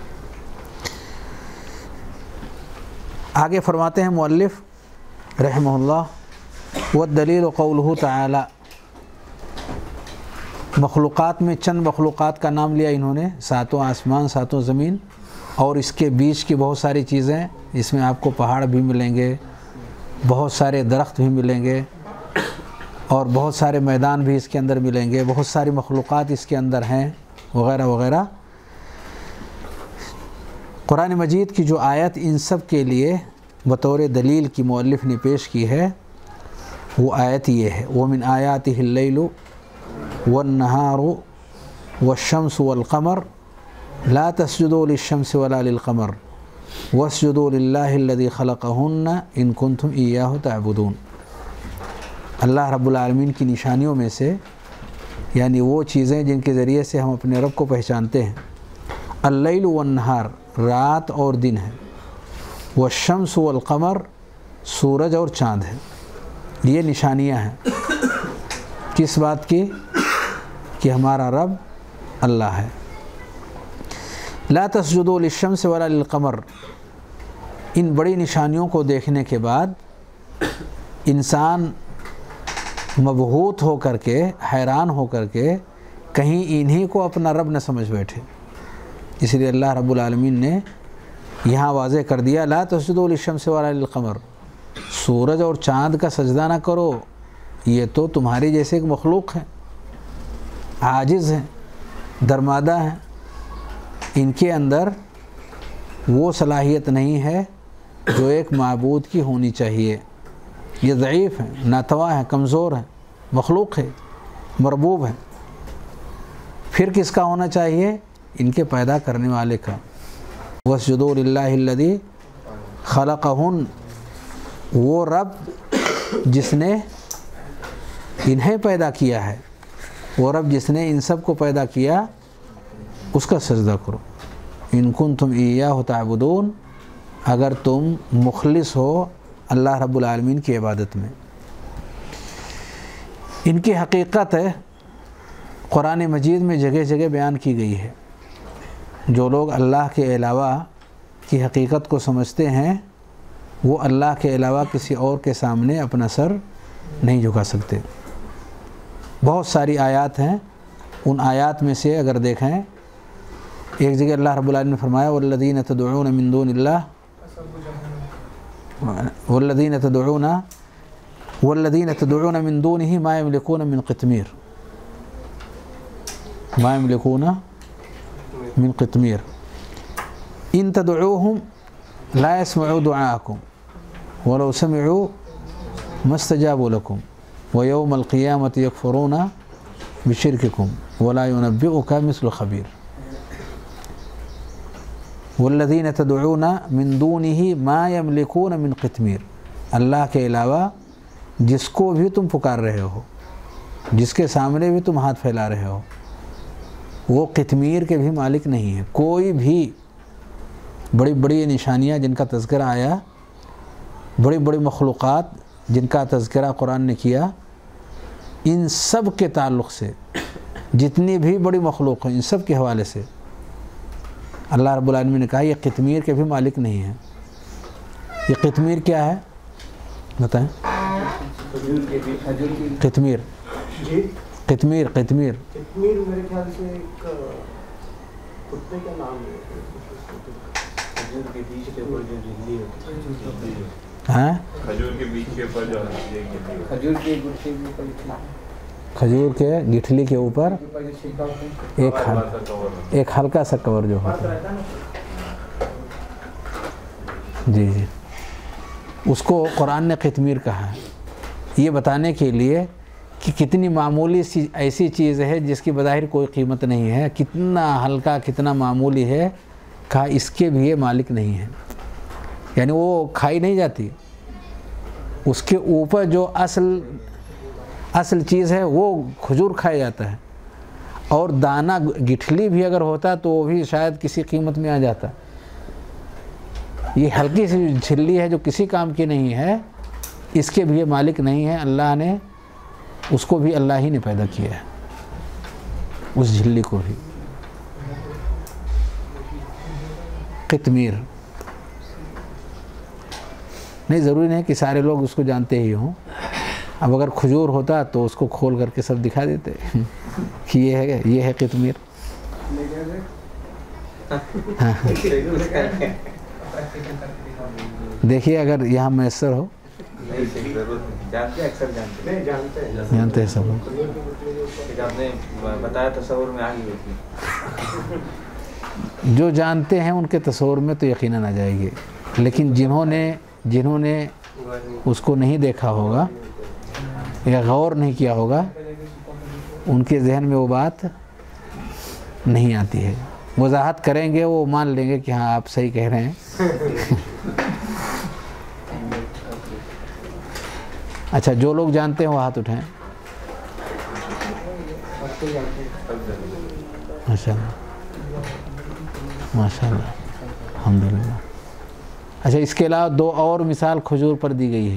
آگے فرماتے ہیں مؤلف رحمہ اللہ، والدلیل قولہ تعالی، مخلوقات میں چند مخلوقات کا نام لیا انہوں نے، ساتوں آسمان، ساتوں زمین، اور اس کے بیچ کی بہت ساری چیزیں، اس میں آپ کو پہاڑ بھی ملیں گے، بہت سارے درخت بھی ملیں گے، اور بہت سارے میدان بھی اس کے اندر ملیں گے، بہت ساری مخلوقات اس کے اندر ہیں، وغیرہ وغیرہ۔ قرآن مجید کی جو آیت ان سب کے لیے بطور دلیل کی مؤلف نے پیش کی ہے وہ آیت یہ ہے، وَمِنْ آيَاتِهِ اللَّيْلُ وَالنَّهَارُ وَالشَّمْسُ وَالْقَمَرُ لَا تَسْجُدُوا لِلشَّمْسِ وَلَا لِلْقَمَرِ وَاسْجُدُوا لِلَّهِ الَّذِي خَلَقَهُنَّ إِن كُنتُمْ إِيَّاهُ تَعْبُدُونَ۔ اللہ رب العالمین کی نشانیوں میں سے، یعنی وہ چیزیں جن کے ذریعے سے ہم اپنے رب کو پہچانتے ہیں، اللیل والنہار، رات اور دن ہے، والشمس والقمر، سورج اور چاند ہے۔ یہ نشانیاں ہیں کس بات کی؟ کہ ہمارا رب اللہ ہے۔ لا تسجدوا للشمس ولا للقمر، ان بڑی نشانیوں کو دیکھنے کے بعد انسان مبہوت ہو کر کے، حیران ہو کر کے کہیں انہی کو اپنا رب نہ سمجھ بیٹھے، اس لیے اللہ رب العالمین نے یہاں واضح کر دیا، لا تسجدوا للشمس ولا للقمر، سورج اور چاند کا سجدہ نہ کرو، یہ تو تمہاری جیسے ایک مخلوق ہے، عاجز ہیں، درمادہ ہیں، ان کے اندر وہ صلاحیت نہیں ہے جو ایک معبود کی ہونی چاہیے، یہ ضعیف ہیں، ناتواں ہیں، کمزور ہیں، مخلوق ہے، مربوب ہے۔ پھر کس کا ہونا چاہیے؟ ان کے پیدا کرنے والے کا۔ وَاسْجُدُوا لِلَّهِ الَّذِي خَلَقَهُنَّ، وہ رب جس نے انہیں پیدا کیا ہے، وہ رب جس نے ان سب کو پیدا کیا، اس کا سجدہ کرو۔ ان کنتم ایاہ تعبدون، اگر تم مخلص ہو اللہ رب العالمین کی عبادت میں۔ ان کی حقیقت ہے قرآن مجید میں جگہ جگہ بیان کی گئی ہے۔ جو لوگ اللہ کے علاوہ کی حقیقت کو سمجھتے ہیں وہ اللہ کے علاوہ کسی اور کے سامنے اپنا سر نہیں جھکا سکتے۔ بہت ساری آیات ہیں، ان آیات میں سے اگر دیکھیں، ایک جگہ اللہ رب العالمین نے فرمایا والذین تدعون من دون اللہ والذین تدعون من دونه ما يملكون من قطمیر، ما يملكون من قطمیر ان تدعوهم لا يسمعوا دعاءكم ولو سمعوا ما استجابوا لكم ويوم القيامة يكفرون بشرككم ولا ينبئك مثل خبير۔ والذین تدعون من دونه ما يملكون من قطمیر، اللہ کے علاوہ جس کو بھی تم پکار رہے ہو، جس کے سامنے بھی تم ہاتھ پھیلا رہے ہو، وہ قطمیر کے بھی مالک نہیں ہے۔ کوئی بھی بڑی بڑی نشانیاں جن کا تذکرہ آیا، بڑی بڑی مخلوقات جن کا تذکرہ قرآن نے کیا، ان سب کے تعلق سے، جتنی بھی بڑی مخلوق ہیں ان سب کے حوالے سے اللہ رب العالمین نے کہا یہ قطمیر کے بھی مالک نہیں ہیں۔ یہ قطمیر کیا ہے بتائیں؟ قطمیر قطمیر قطمیر میرے خیال سے ایک کتے کا نام ہے، کھجور کے بیج کے اوپر جو جھلی ہوتی ہے، ہاں کھجور کے بیج کے اوپر جو کھجور کے گچھے کے اوپر کھجور کے گٹھلی کے اوپر ایک ہلکا سا کور جو ہوتا ہے، جی جی، اس کو قرآن نے قطمیر کہا ہے، یہ بتانے کے لیے کہ کتنی معمولی سی ایسی چیز ہے جس کی بظاہر کوئی قیمت نہیں ہے، کتنا ہلکا کتنا معمولی ہے، کہا اس کے بھی یہ مالک نہیں ہے، یعنی وہ کھائی نہیں جاتی، اس کے اوپر جو اصل چیز ہے وہ کھجور کھایا جاتا ہے، اور دانہ گٹھلی بھی اگر ہوتا تو وہ بھی شاید کسی قیمت میں آ جاتا، یہ ہلکی سی جھلی ہے جو کسی کام کی نہیں ہے، اس کے بھی یہ مالک نہیں ہے، اللہ نے اس کو بھی اللہ ہی نے پیدا کیا ہے، اس جھلی کو بھی۔ قطمیر نہیں، ضروری نہیں کہ سارے لوگ اس کو جانتے ہی ہوں، اب اگر کھجور ہوتا تو اس کو کھول کر کے سب دکھا دیتے کہ یہ ہے قطمیر۔ دیکھیے اگر یہاں میسر ہو، جانتے ہیں سب لوگ، جو جانتے ہیں ان کے تصور میں تو یقیناً آ جائے گی، لیکن جنہوں نے اس کو نہیں دیکھا ہوگا یا غور نہیں کیا ہوگا، ان کے ذہن میں وہ بات نہیں آتی ہے، وضاحت کریں گے وہ مان لیں گے کہ ہاں آپ صحیح کہہ رہے ہیں۔ اچھا، جو لوگ جانتے ہیں وہ ہاتھ اٹھائیں۔ ماشاء اللہ ماشاء اللہ، الحمدللہ۔ اچھا، اس کے علاوہ دو اور مثال کھجور پر دی گئی ہے،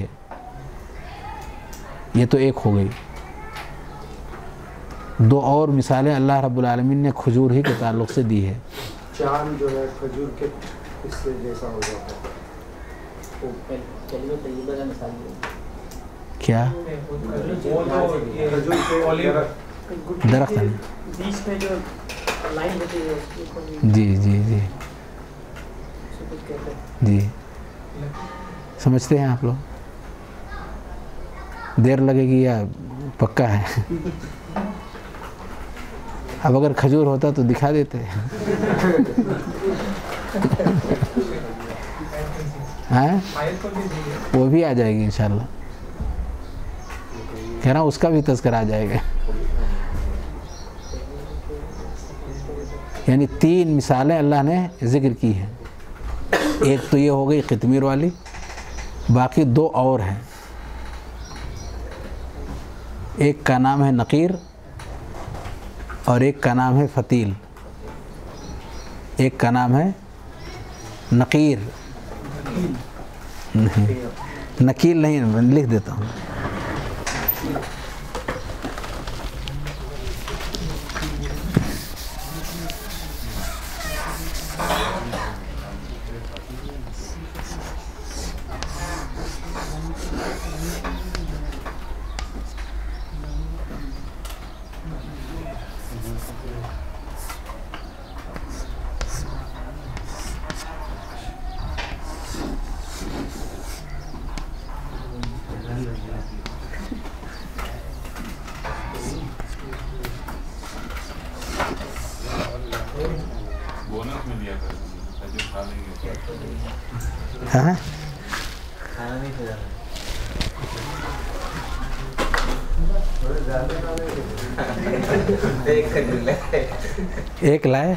یہ تو ایک ہو گئی، دو اور مثالیں اللہ رب العالمین نے کھجور ہی کے تعلق سے دی ہے۔ چاند جو ہے کھجور کے حصے جیسا ہو جاتا ہے، کیا درخت ہے؟ جی جی جی جی، سمجھتے ہیں آپ لوگ؟ دیر لگے گی یا پکا ہے؟ اب اگر کھجور ہوتا تو دکھا دیتے ہیں، وہ بھی آ جائے گی انشاءاللہ، کہہ رہا ہوں اس کا بھی تذکرہ آ جائے گا۔ یعنی تین مثالیں اللہ نے ذکر کی ہیں، ایک تو یہ ہو گئی قطمیر والی، باقی دو اور ہیں، ایک کا نام ہے نقیر اور ایک کا نام ہے فتیل۔ ایک کا نام ہے نقیر، نکیل نہیں، میں لکھ دیتا ہوں۔ ہاں ایک لائے،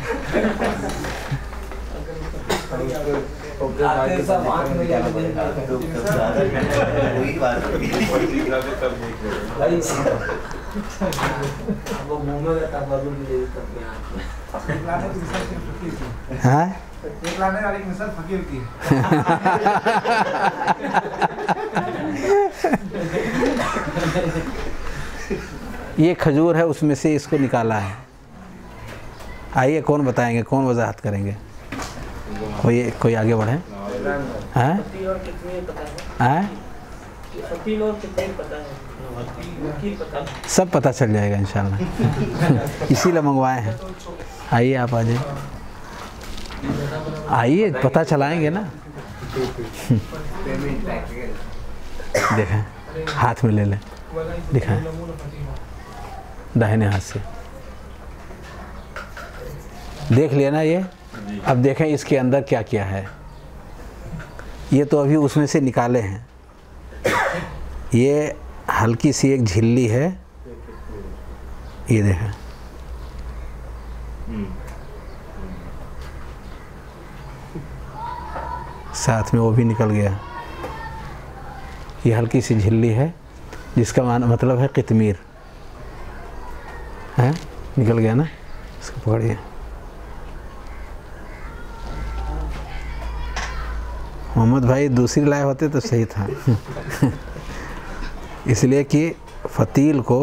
ہاں یہ کھجور ہے، اس میں سے اس کو نکالا ہے۔ آئیے کون بتائیں گے، کون وضاحت کریں گے؟ کوئی آگے بڑھے؟ ہاں سب پتہ چل جائے گا انشاءاللہ، اسی لیے منگوائے ہیں۔ آئیے آپ آ جائیں، آئیے پتہ چلائیں گے نا۔ دیکھیں ہاتھ میں لے لیں، دکھائیں۔ दाहिने हाथ से। देख लिया ना ये। अब देखें इसके अंदर क्या क्या है। ये तो अभी उसमें से निकाले हैं। ये हल्की सी एक झिल्ली है, ये देखें। साथ में वो भी निकल गया। ये हल्की सी झिल्ली है जिसका मतलब है कितमीर है। निकल गया ना, इसको पकड़िए। मोहम्मद भाई दूसरी लाए होते तो सही था। इसलिए कि फतील को,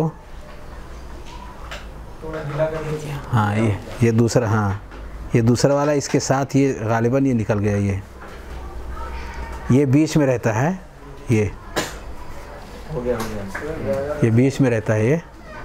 हाँ ये दूसरा, हाँ ये दूसरा वाला इसके साथ ये गालिबन ये निकल गया। ये बीच में रहता है, ये बीच में रहता है ये,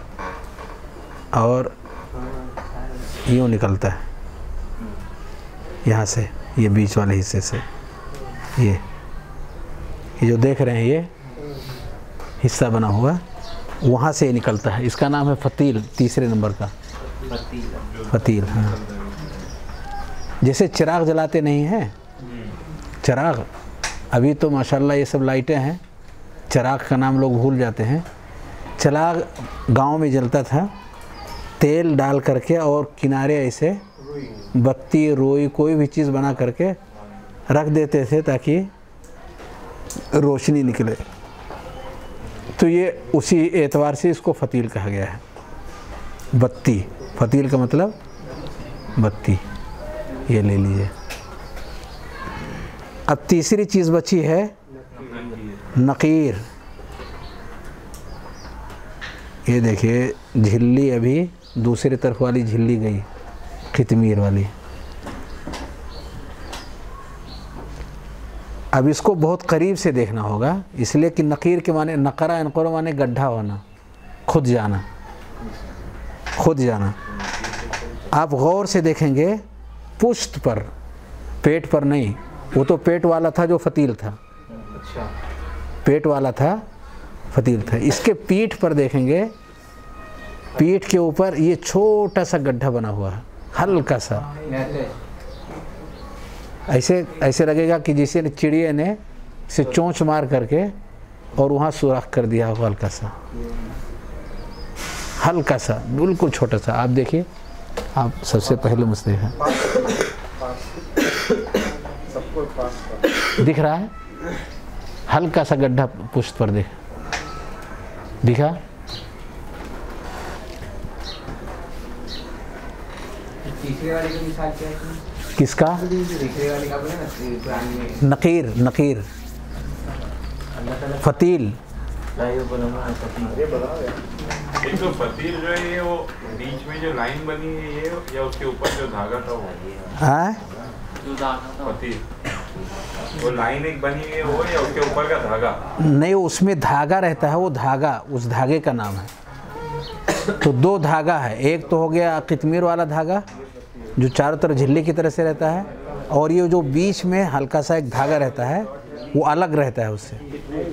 और यूँ निकलता है यहाँ से, ये बीच वाले हिस्से से। ये जो देख रहे हैं ये हिस्सा बना हुआ, वहाँ से निकलता है। इसका नाम है फतील, तीसरे नंबर का फतील। हाँ, जैसे चिराग जलाते नहीं हैं, चिराग, अभी तो माशाल्लाह ये सब लाइटें हैं, चिराग का नाम लोग भूल जाते हैं। चिराग गांव में जलता था, तेल डाल करके और किनारे ऐसे बत्ती, रोई, कोई भी चीज़ बना करके रख देते थे ताकि रोशनी निकले। तो ये उसी एतबार से इसको फतील कहा गया है। बत्ती, फतील का मतलब बत्ती। ये ले लीजिए। अब तीसरी चीज़ बची है नकीर। ये देखिए झिल्ली, अभी दूसरी तरफ वाली झिल्ली गई, खितमीर वाली। अब इसको बहुत करीब से देखना होगा, इसलिए कि नकीर के माने, नकरा इनकर माने गड्ढा होना, खुद जाना, खुद जाना। आप गौर से देखेंगे पुष्ट पर, पेट पर नहीं। वो तो पेट वाला था जो फतील था, पेट वाला था, फतील था। इसके पीठ पर देखेंगे, पीठ के ऊपर ये छोटा सा गड्ढा बना हुआ है, हल्का सा। ऐसे लगेगा कि जिसे चिड़िया ने से चोंच मार करके और वहाँ सुराख कर दिया हो, हल्का सा, हल्का सा, बिल्कुल छोटा सा। आप देखिए, आप सबसे पहले मुझसे हैं, दिख रहा है हल्का सा गड्ढा पुष्ट पर, दिखा। तीसरे वाले की मिसाल क्या है? किसका? तीसरे वाले का बोला ना, नकीर, नकीर, फतील। एक तो फतील जो है ये, वो बीच में जो लाइन बनी है ये, या उसके ऊपर जो धागा था वो? हाँ, फतील, वो लाइन एक बनी हुई है वो, या उसके ऊपर का धागा? नहीं, उसमें धागा रहता है, वो धागा, उस धागे का नाम है। तो दो धागा है, एक तो हो गया कितमीर वाला धागा जो चारों तरफ झिल्ली की तरह से रहता है, और ये जो बीच में हल्का सा एक धागा रहता है वो अलग रहता है उससे।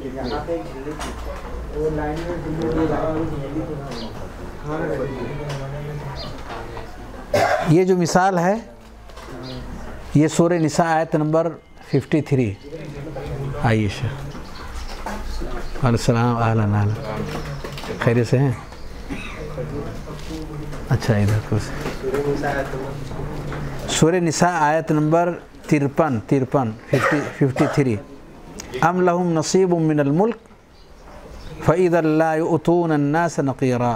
ये जो मिसाल है ये सूरह निसा आयत नंबर 53। आयशा अस्सलाम अहलन अहलन, खैरियत से हैं? अच्छा, इधर कुछ सूरह निसा आयत नंबर 53 अम लहुम नसीबुम मिनल मुल्क फ़इज़ा ला युअतून अन्नास नक़ीरा।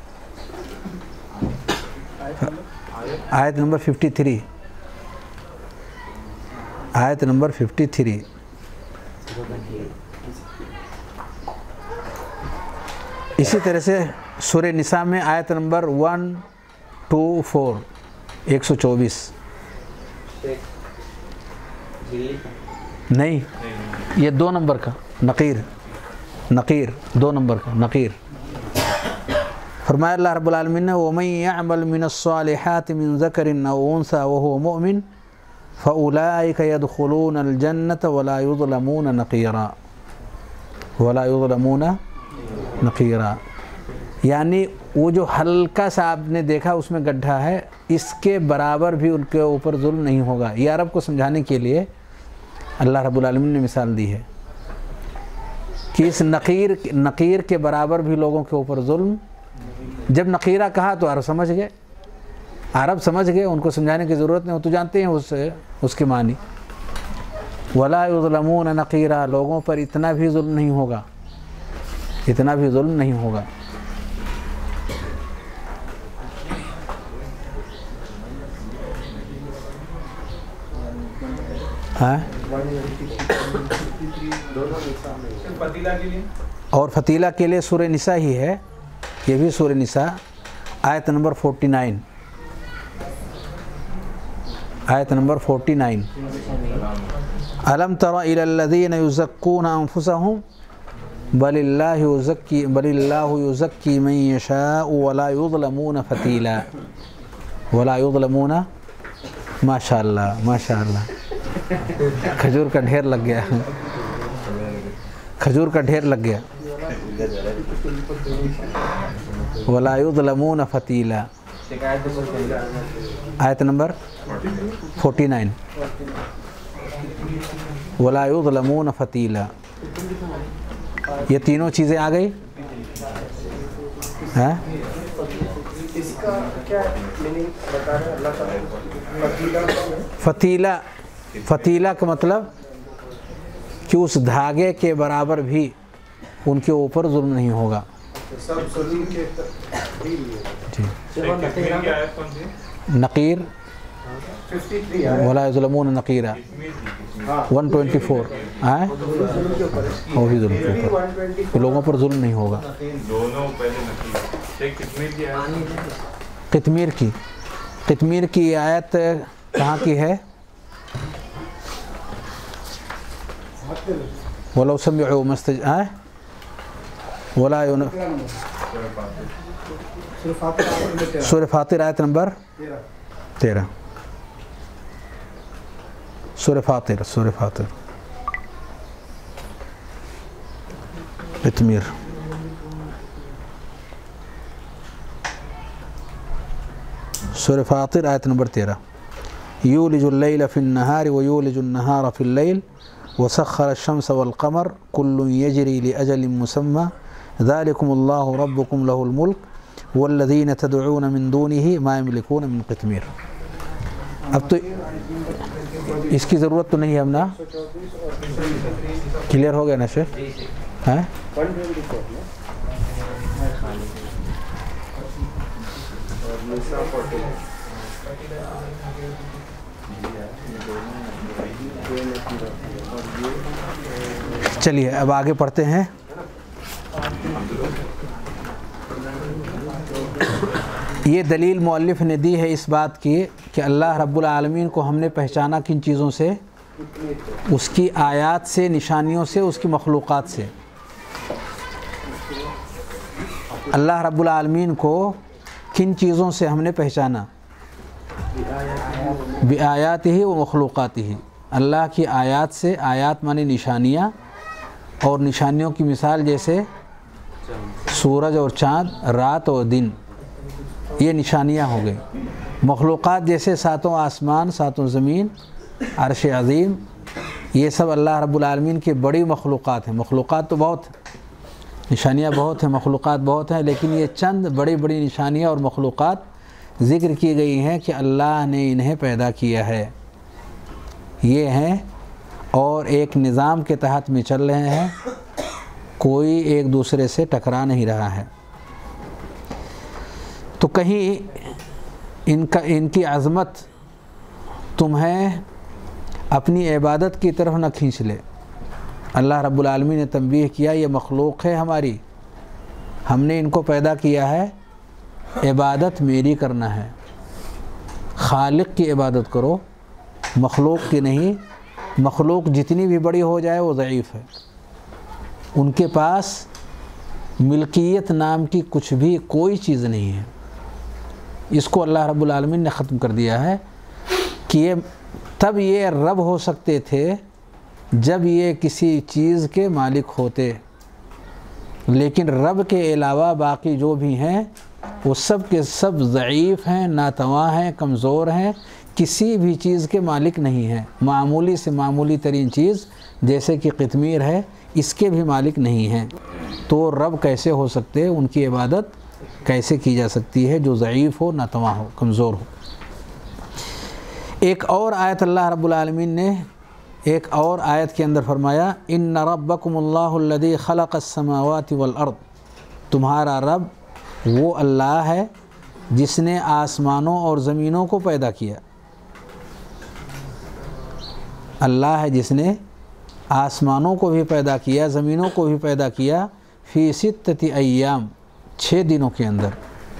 आयत नंबर 53, आयत नंबर 53। इसी तरह से सूरह निसा में आयत नंबर 124, 124। नहीं, ये 2 नंबर का नकीर, नकीर 2 नंबर का नकीर। फरमाया अल्लाह रब्बुल आलमीन ने, वमन यअमल मिनस्सालिहाति मिन ज़करिन औ उन्सा वहुवा मुमिन फ़उलाइका यदखुलूनल जन्नता वला युज़लमूना नक़ीरा, वला युज़लमूना नक़ीरा। یعنی وہ جو ہلکا سا آپ نے دیکھا اس میں گڈھا ہے، اس کے برابر بھی ان کے اوپر ظلم نہیں ہوگا۔ یہ عرب کو سمجھانے کے لیے اللہ رب العالمین نے مثال دی ہے کہ اس نقیر کے برابر بھی لوگوں کے اوپر ظلم۔ جب نقیرہ کہا تو عرب سمجھ گئے، ان کو سمجھانے کی ضرورت نہیں، وہ تو جانتے ہیں اس کے معنی۔ ولا یظلمون نقیرہ، لوگوں پر اتنا بھی ظلم نہیں ہوگا۔ ہاں اور فتیلہ کے لیے سورہ نساء ہی ہے، یہ بھی سورہ نساء آیت نمبر 49، آیت نمبر 49۔ الم تر الی الذین یزکون انفسهم بل اللہ یزکی من یشاء ولا یظلمون فتیلا، ولا یظلمون۔ ماشاء اللہ کھجور کا ڈھیر لگ گیا، ولا یظلمون فتیلا، آیت نمبر 49، ولا یظلمون فتیلا۔ یہ تینوں چیزیں آ گئی۔ اس کا کیا میننگ بتا رہے ہیں اللہ تعالیٰ؟ فتیلہ کا مطلب کہ اس دھاگے کے برابر بھی ان کے اوپر ظلم نہیں ہوگا۔ نقیر ولا یظلمون نقیرہ 124، وہ بھی ظلم کے اوپر، لوگوں پر ظلم نہیں ہوگا۔ قطمیر کی آیت کہاں کی ہے؟ وَلَوْ سَمِعُوا سورہ فاطر آیت نمبر 13، سورہ فاطر قطمیر۔ سورہ فاطر آیت نمبر 13۔ یولج اللیل فی النہار ویولج النہار فی اللیل وسخر الشمس والقمر کل یجری لأجل مسمى ذلکم اللہ ربکم لہ الملک والذین تدعون من دونہ ما یملکون من قطمیر۔ اب تو اس کی ضرورت تو نہیں ہے، ہم نا کلیئر ہو گیا نا شیخ؟ ہاں چلیے اب آگے پڑھتے ہیں۔ یہ دلیل مؤلف نے دی ہے اس بات کی کہ اللہ رب العالمین کو ہم نے پہچانا کن چیزوں سے؟ اس کی آیات سے، نشانیوں سے، اس کی مخلوقات سے۔ اللہ رب العالمین کو کن چیزوں سے ہم نے پہچانا؟ بآیاتہ و مخلوقاتہ، اللہ کی آیات سے۔ آیات معنی نشانیاں، اور نشانیوں کی مثال جیسے سورج اور چاند، رات اور دن، یہ نشانیاں ہو گئی۔ مخلوقات جیسے ساتوں آسمان، ساتوں زمین، عرش عظیم، یہ سب اللہ رب العالمین کی بڑی مخلوقات ہیں۔ مخلوقات تو بہت ہیں، نشانیاں بہت ہیں، مخلوقات بہت ہیں، لیکن یہ چند بڑی بڑی نشانیاں اور مخلوقات ذکر کی گئی ہیں کہ اللہ نے انہیں پیدا کیا ہے، یہ ہیں، اور ایک نظام کے تحت میں چل رہے ہیں، کوئی ایک دوسرے سے ٹکرا نہیں رہا ہے۔ تو کہیں ان کی عظمت تمہیں اپنی عبادت کی طرف نہ کھینچ لے۔ اللہ رب العالمین نے تنبیہ کیا یہ مخلوق ہے ہماری، ہم نے ان کو پیدا کیا ہے، عبادت میری کرنا ہے۔ خالق کی عبادت کرو، مخلوق کی نہیں۔ مخلوق جتنی بھی بڑی ہو جائے وہ ضعیف ہے، ان کے پاس ملکیت نام کی کچھ بھی کوئی چیز نہیں ہے۔ اس کو اللہ رب العالمین نے ختم کر دیا ہے کہ تب یہ رب ہو سکتے تھے جب یہ کسی چیز کے مالک ہوتے، لیکن رب کے علاوہ باقی جو بھی ہیں وہ سب کے سب ضعیف ہیں، ناتواں ہیں، کمزور ہیں، کسی بھی چیز کے مالک نہیں ہیں۔ معمولی سے معمولی ترین چیز جیسے کہ قطمیر ہے، اس کے بھی مالک نہیں ہیں۔ تو رب کیسے ہو سکتے، ان کی عبادت کیسے کی جا سکتی ہے جو ضعیف ہو، ناتواں ہو، کمزور ہو۔ ایک اور آیت اللہ رب العالمین نے ایک اور آیت کے اندر فرمایا ان ربکم اللہ الذی خلق السماوات والارض، تمہارا رب وہ اللہ ہے جس نے آسمانوں اور زمینوں کو پیدا کیا۔ اللہ ہے جس نے آسمانوں کو بھی پیدا کیا، زمینوں کو بھی پیدا کیا، فی ستۃ ایام، 6 دنوں کے اندر۔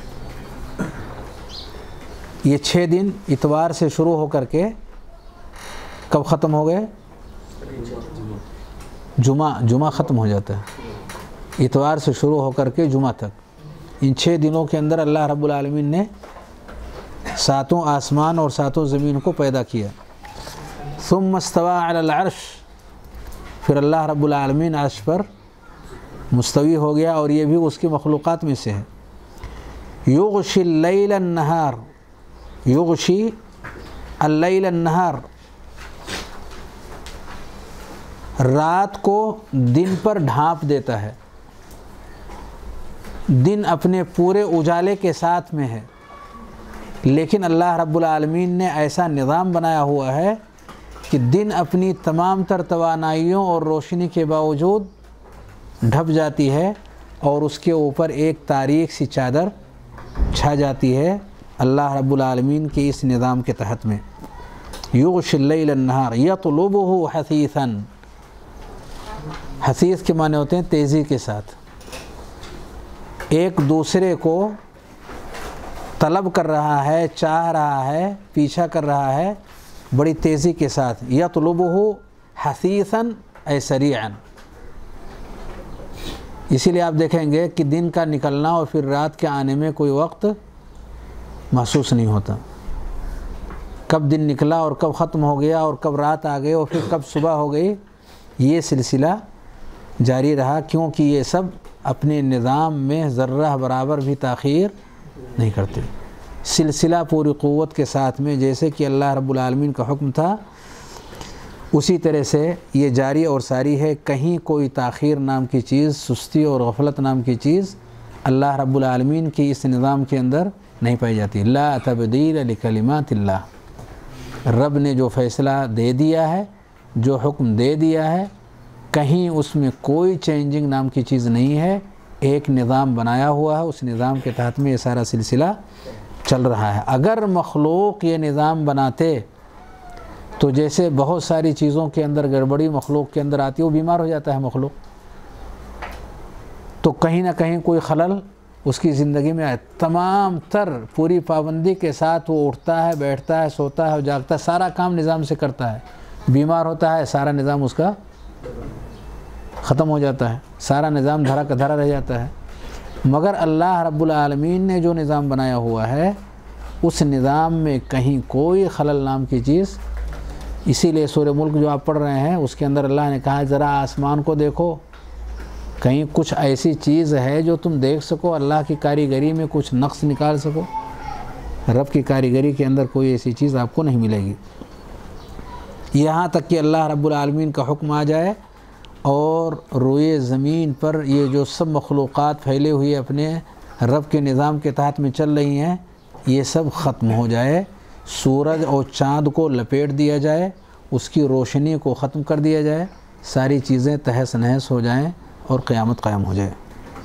یہ 6 دن اتوار سے شروع ہو کر کے کب ختم ہو گئے؟ جمعہ ختم ہو جاتا ہے، اتوار سے شروع ہو کر کے جمعہ تک۔ ان 6 دنوں کے اندر اللہ رب العالمین نے 7 آسمان اور 7 زمین کو پیدا کیا۔ ثم استوى علی العرش، پھر اللہ رب العالمین عرش پر مستوی ہو گیا، اور یہ بھی اس کی مخلوقات میں سے ہے۔ یغشی اللیل النہار، یغشی اللیل النہار، رات کو دن پر ڈھانپ دیتا ہے۔ دن اپنے پورے اجالے کے ساتھ میں ہے، لیکن اللہ رب العالمین نے ایسا نظام بنایا ہوا ہے کہ دن اپنی تمام تر توانائیوں اور روشنی کے باوجود ڈھپ جاتی ہے، اور اس کے اوپر ایک تاریک سی چادر چھا جاتی ہے اللہ رب العالمین کے اس نظام کے تحت میں۔ یغشی اللیل النہار یطلبہ حثیثا، حثیث کے معنی ہوتے ہیں تیزی کے ساتھ، ایک دوسرے کو طلب کر رہا ہے، چاہ رہا ہے، پیچھا کر رہا ہے بڑی تیزی کے ساتھ۔ یطلبہ حثیثا اے سریعا، اسی لیے آپ دیکھیں گے کہ دن کا نکلنا اور پھر رات کے آنے میں کوئی وقت محسوس نہیں ہوتا، کب دن نکلا اور کب ختم ہو گیا اور کب رات آ گئی اور پھر کب صبح ہو گئی، یہ سلسلہ جاری رہا، کیونکہ یہ سب اپنے نظام میں ذرہ برابر بھی تاخیر نہیں کرتے، سلسلہ پوری قوت کے ساتھ میں جیسے کہ اللہ رب العالمین کا حکم تھا اسی طرح سے یہ جاری اور ساری ہے۔ کہیں کوئی تاخیر نام کی چیز، سستی اور غفلت نام کی چیز اللہ رب العالمین کی اس نظام کے اندر نہیں پائی جاتی۔ لا تبدیل لکلمات اللہ، رب نے جو فیصلہ دے دیا ہے، جو حکم دے دیا ہے، کہیں اس میں کوئی چینجنگ نام کی چیز نہیں ہے، ایک نظام بنایا ہوا ہے، اس نظام کے تحت میں یہ سارا سلسلہ چل رہا ہے۔ اگر مخلوق یہ نظام بناتے تو جیسے بہت ساری چیزوں کے اندر گڑبڑی مخلوق کے اندر آتی ہے، وہ بیمار ہو جاتا ہے مخلوق، تو کہیں نہ کہیں کوئی خلل اس کی زندگی میں آئے۔ تمام تر پوری پابندی کے ساتھ وہ اٹھتا ہے، بیٹھتا ہے، سوتا ہے، جاگتا ہے، سارا کام نظام سے کرتا ہے، بیمار ہوتا ہے سارا نظام اس کا ختم ہو جاتا ہے، سارا نظام دھرا کا دھرا رہ جاتا ہے۔ مگر اللہ رب العالمین نے جو نظام بنایا ہوا ہے اس نظام میں کہیں کوئی خلل نام کی چیز، اسی لیے سورہ ملک جو آپ پڑھ رہے ہیں اس کے اندر اللہ نے کہا ذرا آسمان کو دیکھو، کہیں کچھ ایسی چیز ہے جو تم دیکھ سکو، اللہ کی کاریگری میں کچھ نقص نکال سکو۔ رب کی کاریگری کے اندر کوئی ایسی چیز آپ کو نہیں ملے گی، یہاں تک کہ اللہ رب العالمین کا حکم آ جائے اور روئے زمین پر یہ جو سب مخلوقات پھیلے ہوئے اپنے رب کے نظام کے تحت میں چل رہی ہیں، یہ سب ختم ہو جائے، سورج اور چاند کو لپیٹ دیا جائے، اس کی روشنی کو ختم کر دیا جائے، ساری چیزیں تہس نہس ہو جائیں اور قیامت قائم ہو جائے۔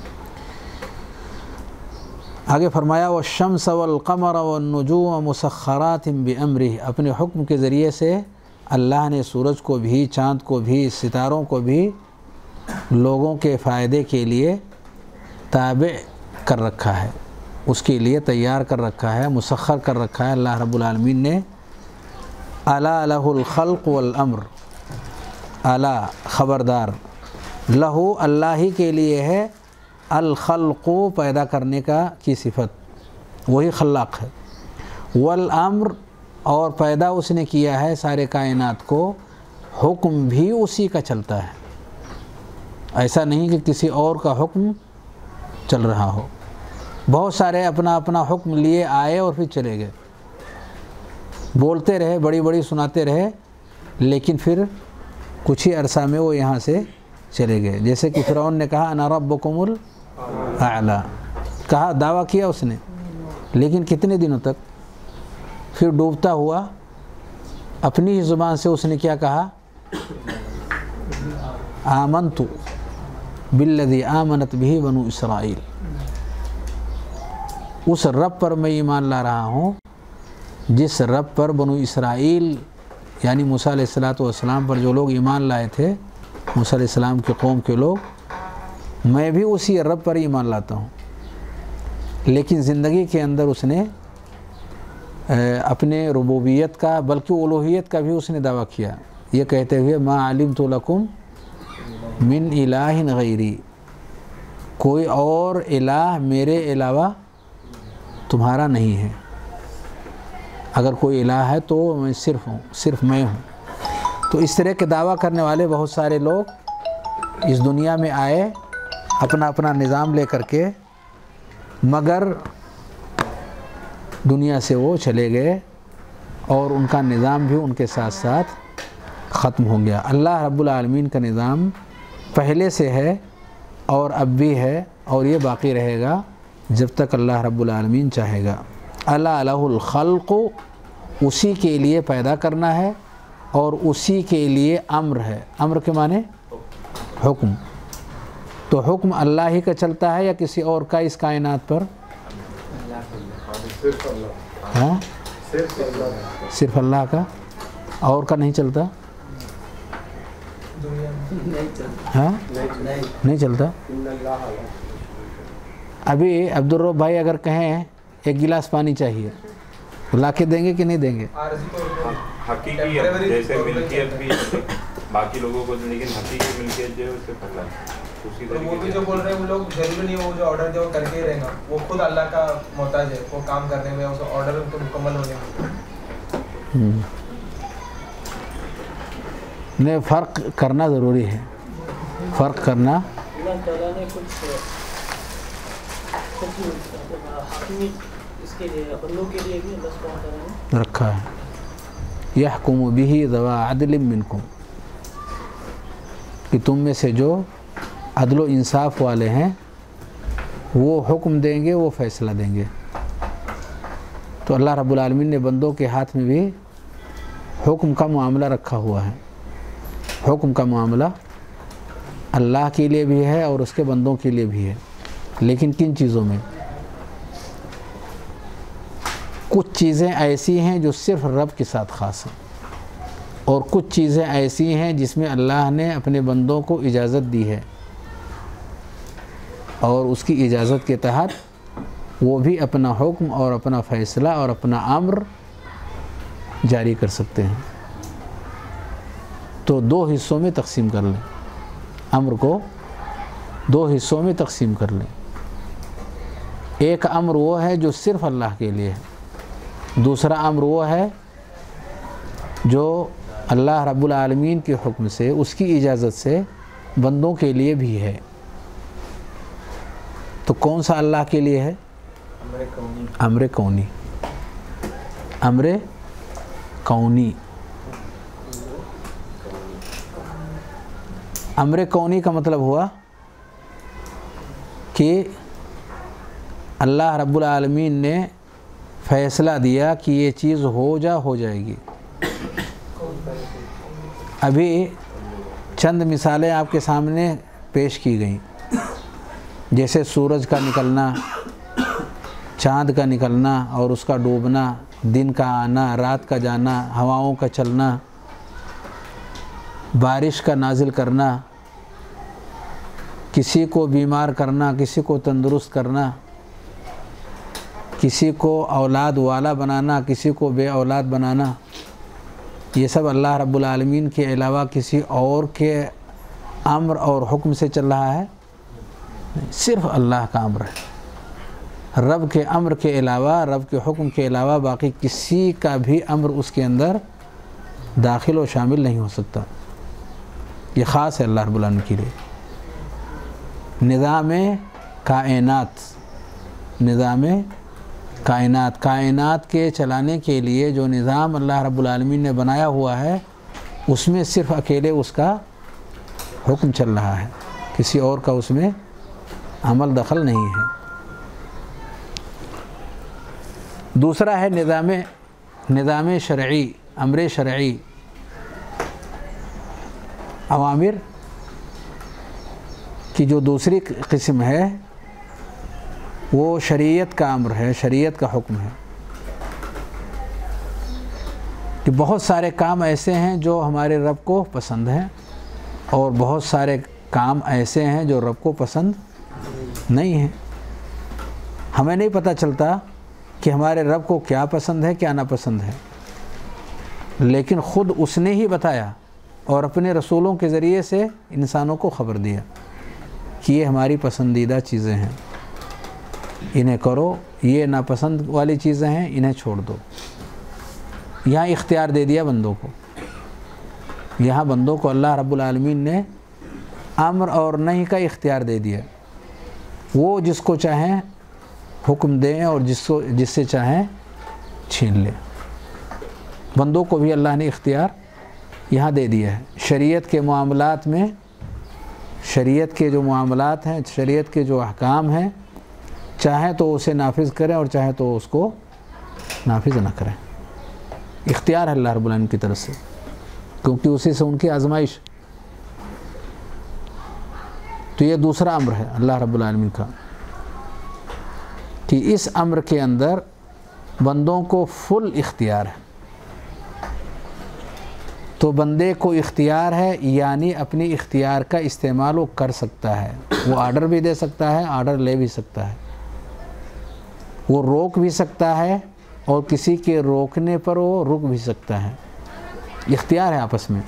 آگے فرمایا والشمس والقمر والنجوم مسخرات بامرہ، اپنے حکم کے ذریعے سے اللہ نے سورج کو بھی، چاند کو بھی، ستاروں کو بھی لوگوں کے فائدے کے لیے تابع کر رکھا ہے، اس کے لیے تیار کر رکھا ہے، مسخر کر رکھا ہے اللہ رب العالمین نے۔ الا لہ الخلق والامر، الا خبردار، لہو اللہ ہی کے لیے ہے، الخلق پیدا کرنے کی صفت، وہی خلاق ہے، والامر اور پیدا اس نے کیا ہے سارے کائنات کو، حکم بھی اسی کا چلتا ہے، ایسا نہیں کہ کسی اور کا حکم چل رہا ہو. بہت سارے اپنا اپنا حکم لیے آئے اور پھر چلے گئے, بولتے رہے, بڑی بڑی سناتے رہے, لیکن پھر کچھ ہی عرصہ میں وہ یہاں سے چلے گئے. جیسے کہ فرعون نے کہا انا ربکم الاعلی, کہا, دعویٰ کیا اس نے, لیکن کتنے دنوں تک. پھر ڈوبتا ہوا اپنی ہی زبان سے اس نے کیا کہا, آمنت بالذی آمنت بہ بنو اسرائیل, اس رب پر میں ایمان لا رہا ہوں جس رب پر بنو اسرائیل یعنی موسیٰ علیہ السلام پر جو لوگ ایمان لائے تھے, موسیٰ علیہ السلام کی قوم کے لوگ, میں بھی اسی رب پر ایمان لاتا ہوں. لیکن زندگی کے اندر اس نے اپنے ربوبیت کا بلکہ الوہیت کا بھی اس نے دعویٰ کیا, یہ کہتے ہوئے ما علمت لکم من الہ غیری, کوئی اور الہ میرے علاوہ تمہارا نہیں ہے. اگر کوئی الہ ہے تو میں صرف ہوں, صرف میں ہوں. تو اس طرح کے دعویٰ کرنے والے بہت سارے لوگ اس دنیا میں آئے اپنا اپنا نظام لے کر کے, مگر دنیا سے وہ چلے گئے اور ان کا نظام بھی ان کے ساتھ ساتھ ختم ہو گیا. اللہ رب العالمین کا نظام پہلے سے ہے اور اب بھی ہے اور یہ باقی رہے گا جب تک اللہ رب العالمین چاہے گا. الا لہ الخلق, اسی کے لیے پیدا کرنا ہے اور اسی کے لیے امر ہے. امر کے معنی حکم. تو حکم اللہ ہی کا چلتا ہے یا کسی اور کا اس کائنات پر؟ ہاں, صرف اللہ کا, اور کا نہیں چلتا. ہاں نہیں چلتا. ابھی عبدالرب بھائی اگر کہیں ایک گلاس پانی چاہیے تو لا کے دیں گے کہ نہیں دیں گے؟ حقیقی جیسے ملکیت بھی باقی لوگوں کو, لیکن حقیقی ملکیت جو ہے اس سے پھیلا ہے. وہ بھی جو بول رہے ہیں وہ لوگ ضروری نہیں, وہ جو آرڈر جو کر کے رہیں گا وہ خود اللہ کا محتاج ہے, وہ کام کرنے میں, اس آرڈر کو مکمل ہونے میں. نہیں, فرق کرنا ضروری ہے, فرق کرنا. اللہ تعالیٰ نے کچھ اس کے لیے بندوں کے لیے بھی اللہ سبحانہ تعالیٰ نے رکھا ہے. یحکم بہ ذوی عدل منکم, کہ تم میں سے جو عدل و انصاف والے ہیں وہ حکم دیں گے, وہ فیصلہ دیں گے. تو اللہ رب العالمین نے بندوں کے ہاتھ میں بھی حکم کا معاملہ رکھا ہوا ہے. حکم کا معاملہ اللہ کے لیے بھی ہے اور اس کے بندوں کے لیے بھی ہے, لیکن کن چیزوں میں؟ کچھ چیزیں ایسی ہیں جو صرف رب کے ساتھ خاص ہیں, اور کچھ چیزیں ایسی ہیں جس میں اللہ نے اپنے بندوں کو اجازت دی ہے, اور اس کی اجازت کے تحت وہ بھی اپنا حکم اور اپنا فیصلہ اور اپنا امر جاری کر سکتے ہیں. تو دو حصوں میں تقسیم کر لیں, امر کو دو حصوں میں تقسیم کر لیں. ایک امر وہ ہے جو صرف اللہ کے لیے ہے, دوسرا امر وہ ہے جو اللہ رب العالمین کے حکم سے, اس کی اجازت سے بندوں کے لیے بھی ہے. تو کون سا اللہ کے لیے ہے؟ امر کونی. امر کونی. امر کونی کا مطلب ہوا کہ اللہ رب العالمین نے فیصلہ دیا کہ یہ چیز ہو جائے گی. ابھی چند مثالیں آپ کے سامنے پیش کی گئیں, جیسے سورج کا نکلنا, چاند کا نکلنا اور اس کا ڈوبنا, دن کا آنا, رات کا جانا, ہواؤں کا چلنا, بارش کا نازل کرنا, کسی کو بیمار کرنا, کسی کو تندرست کرنا, کسی کو اولاد والا بنانا, کسی کو بے اولاد بنانا. یہ سب اللہ رب العالمین کے علاوہ کسی اور کے امر اور حکم سے چل رہا ہے؟ صرف اللہ کا امر ہے. رب کے امر کے علاوہ, رب کے حکم کے علاوہ باقی کسی کا بھی امر اس کے اندر داخل و شامل نہیں ہو سکتا. یہ خاص ہے اللہ رب العالمین کے لیے. نظام کائنات، نظام کائنات، کائنات کے چلانے کے لیے جو نظام اللہ رب العالمین نے بنایا ہوا ہے اس میں صرف اکیلے اس کا حکم چل رہا ہے، کسی اور کا اس میں عمل دخل نہیں ہے۔ دوسرا ہے نظام شرعی، امر شرعی، اوامر کی جو دوسری قسم ہے وہ شریعت کا امر ہے، شریعت کا حکم ہے کہ بہت سارے کام ایسے ہیں جو ہمارے رب کو پسند ہیں اور بہت سارے کام ایسے ہیں جو رب کو پسند نہیں ہیں۔ ہمیں نہیں پتہ چلتا کہ ہمارے رب کو کیا پسند ہے کیا ناپسند ہے، لیکن خود اس نے ہی بتایا اور اپنے رسولوں کے ذریعے سے انسانوں کو خبر دیا کہ یہ ہماری پسندیدہ چیزیں ہیں، انہیں کرو، یہ ناپسند والی چیزیں ہیں انہیں چھوڑ دو۔ یہاں اختیار دے دیا بندوں کو، یہاں بندوں کو اللہ رب العالمین نے امر اور نہی کا اختیار دے دیا، وہ جس کو چاہیں حکم دیں اور جس سے چاہیں چھین لیں۔ بندوں کو بھی اللہ نے اختیار یہاں دے دیا ہے۔ شریعت کے معاملات میں، شریعت کے جو معاملات ہیں، شریعت کے جو احکام ہیں، چاہیں تو اسے نافذ کریں اور چاہیں تو اس کو نافذ نہ کریں، اختیار ہے اللہ رب العالمین کی طرف سے، کیونکہ اسی سے ان کی آزمائش۔ تو یہ دوسرا امر ہے اللہ رب العالمین کا کہ اس امر کے اندر بندوں کو فل اختیار ہے۔ تو بندے کو اختیار ہے، یعنی اپنی اختیار کا استعمال وہ کر سکتا ہے، وہ آرڈر بھی دے سکتا ہے، آرڈر لے بھی سکتا ہے، وہ روک بھی سکتا ہے اور کسی کے روکنے پر وہ رک بھی سکتا ہے، اختیار ہے آپس میں۔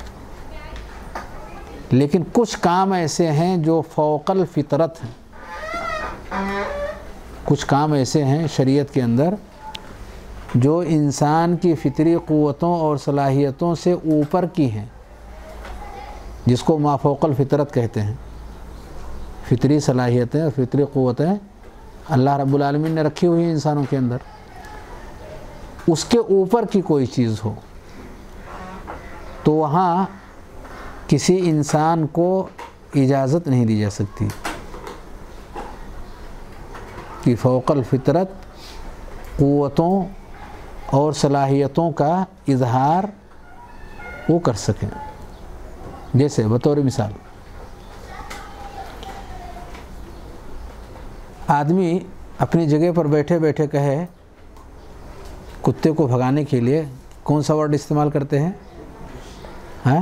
لیکن کچھ کام ایسے ہیں جو فوق الفطرت ہیں، کچھ کام ایسے ہیں شریعت کے اندر جو انسان کی فطری قوتوں اور صلاحیتوں سے اوپر کی ہیں، جس کو ما فوق الفطرت کہتے ہیں۔ فطری صلاحیتیں اور فطری قوتیں اللہ رب العالمین نے رکھی ہوئی ہیں انسانوں کے اندر، اس کے اوپر کی کوئی چیز ہو تو وہاں کسی انسان کو اجازت نہیں دی جا سکتی کہ فوق الفطرت قوتوں اور صلاحیتوں کا اظہار وہ کر سکیں۔ جیسے بطور مثال آدمی اپنی جگہ پر بیٹھے بیٹھے کہے کتے کو بھگانے کے لیے کون سا ورڈ استعمال کرتے ہیں؟ ہاں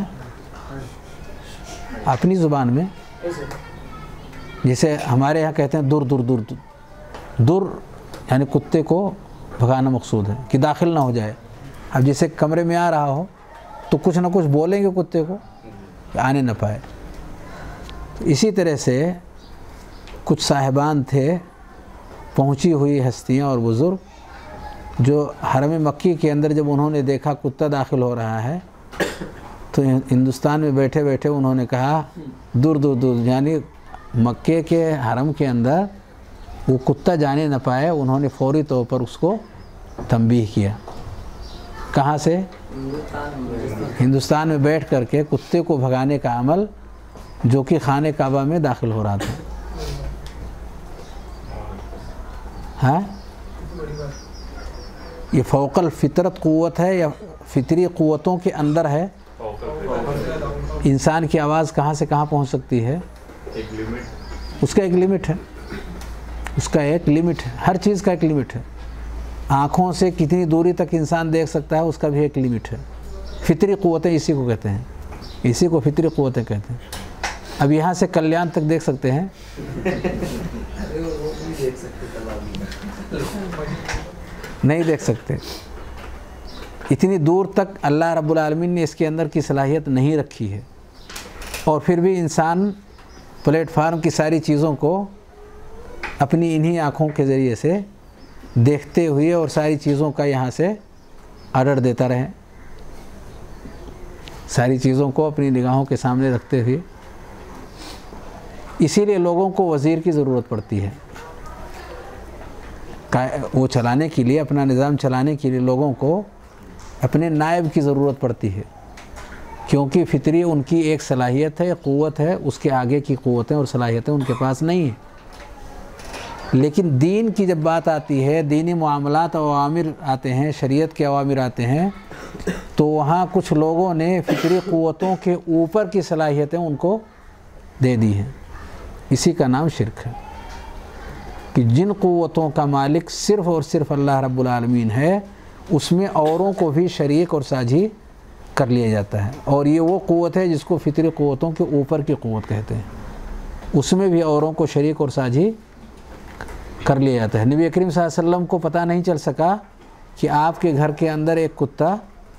اپنی زبان میں، جیسے ہمارے یہاں کہتے ہیں دور دور دور دور، یعنی کتے کو بھگانا مقصود ہے کہ داخل نہ ہو جائے۔ اب جیسے کمرے میں آ رہا ہو تو کچھ نہ کچھ بولیں گے کتے کو کہ آنے نہ پائے۔ اسی طرح سے کچھ صاحبان تھے، پہنچی ہوئی ہستیاں اور بزرگ، جو حرم مکی کے اندر جب انہوں نے دیکھا کتا داخل ہو رہا ہے تو ہندوستان میں بیٹھے بیٹھے انہوں نے کہا دور دور دور، یعنی مکے کے حرم کے اندر وہ کتا جانے نہ پائے۔ انہوں نے فوری طور پر اس کو تنبیہ کیا۔ کہاں سے؟ ہندوستان میں بیٹھ کر کے کتے کو بھگانے کا عمل جو کہ خانہ کعبہ میں داخل ہو رہا تھا۔ ہاں یہ فوق الفطرت قوت ہے یا فطری قوتوں کے اندر ہے؟ انسان کی آواز کہاں سے کہاں پہنچ سکتی ہے؟ اس کا ایک لمٹ ہے، اس کا ایک لمٹ ہے، ہر چیز کا ایک لمٹ ہے۔ آنکھوں سے کتنی دوری تک انسان دیکھ سکتا ہے اس کا بھی ایک لمٹ ہے۔ فطری قوتیں اسی کو کہتے ہیں، اسی کو فطری قوتیں کہتے ہیں۔ اب یہاں سے کلیان تک دیکھ سکتے ہیں؟ نہیں دیکھ سکتے۔ اتنی دور تک اللہ رب العالمین نے اس کے اندر کی صلاحیت نہیں رکھی ہے، اور پھر بھی انسان پلیٹ فارم کی ساری چیزوں کو اپنی انہی آنکھوں کے ذریعے سے دیکھتے ہوئے اور ساری چیزوں کا یہاں سے آرڈر دیتا رہے، ساری چیزوں کو اپنی نگاہوں کے سامنے رکھتے ہوئے۔ اسی لیے لوگوں کو وزیر کی ضرورت پڑتی ہے، وہ چلانے کے لیے، اپنا نظام چلانے کے لیے لوگوں کو اپنے نائب کی ضرورت پڑتی ہے، کیونکہ فطری ان کی ایک صلاحیت ہے، قوت ہے، اس کے آگے کی قوتیں اور صلاحیتیں ان کے پاس نہیں ہیں۔ لیکن دین کی جب بات آتی ہے، دینی معاملات و اوامر آتے ہیں، شریعت کے اوامر آتے ہیں، تو وہاں کچھ لوگوں نے فطری قوتوں کے اوپر کی صلاحیتیں ان کو دے دی ہیں۔ اسی کا نام شرک ہے کہ جن قوتوں کا مالک صرف اور صرف اللہ رب العالمین ہے، اس میں اوروں کو بھی شریک اور ساجھی کر لیا جاتا ہے، اور یہ وہ قوت ہے جس کو فطری قوتوں کے اوپر کی قوت کہتے ہیں، اس میں بھی اوروں کو شریک اور ساجھی کر لیا جاتا ہے۔ نبی کریم صلی اللہ علیہ وسلم کو پتہ نہیں چل سکا کہ آپ کے گھر کے اندر ایک کتا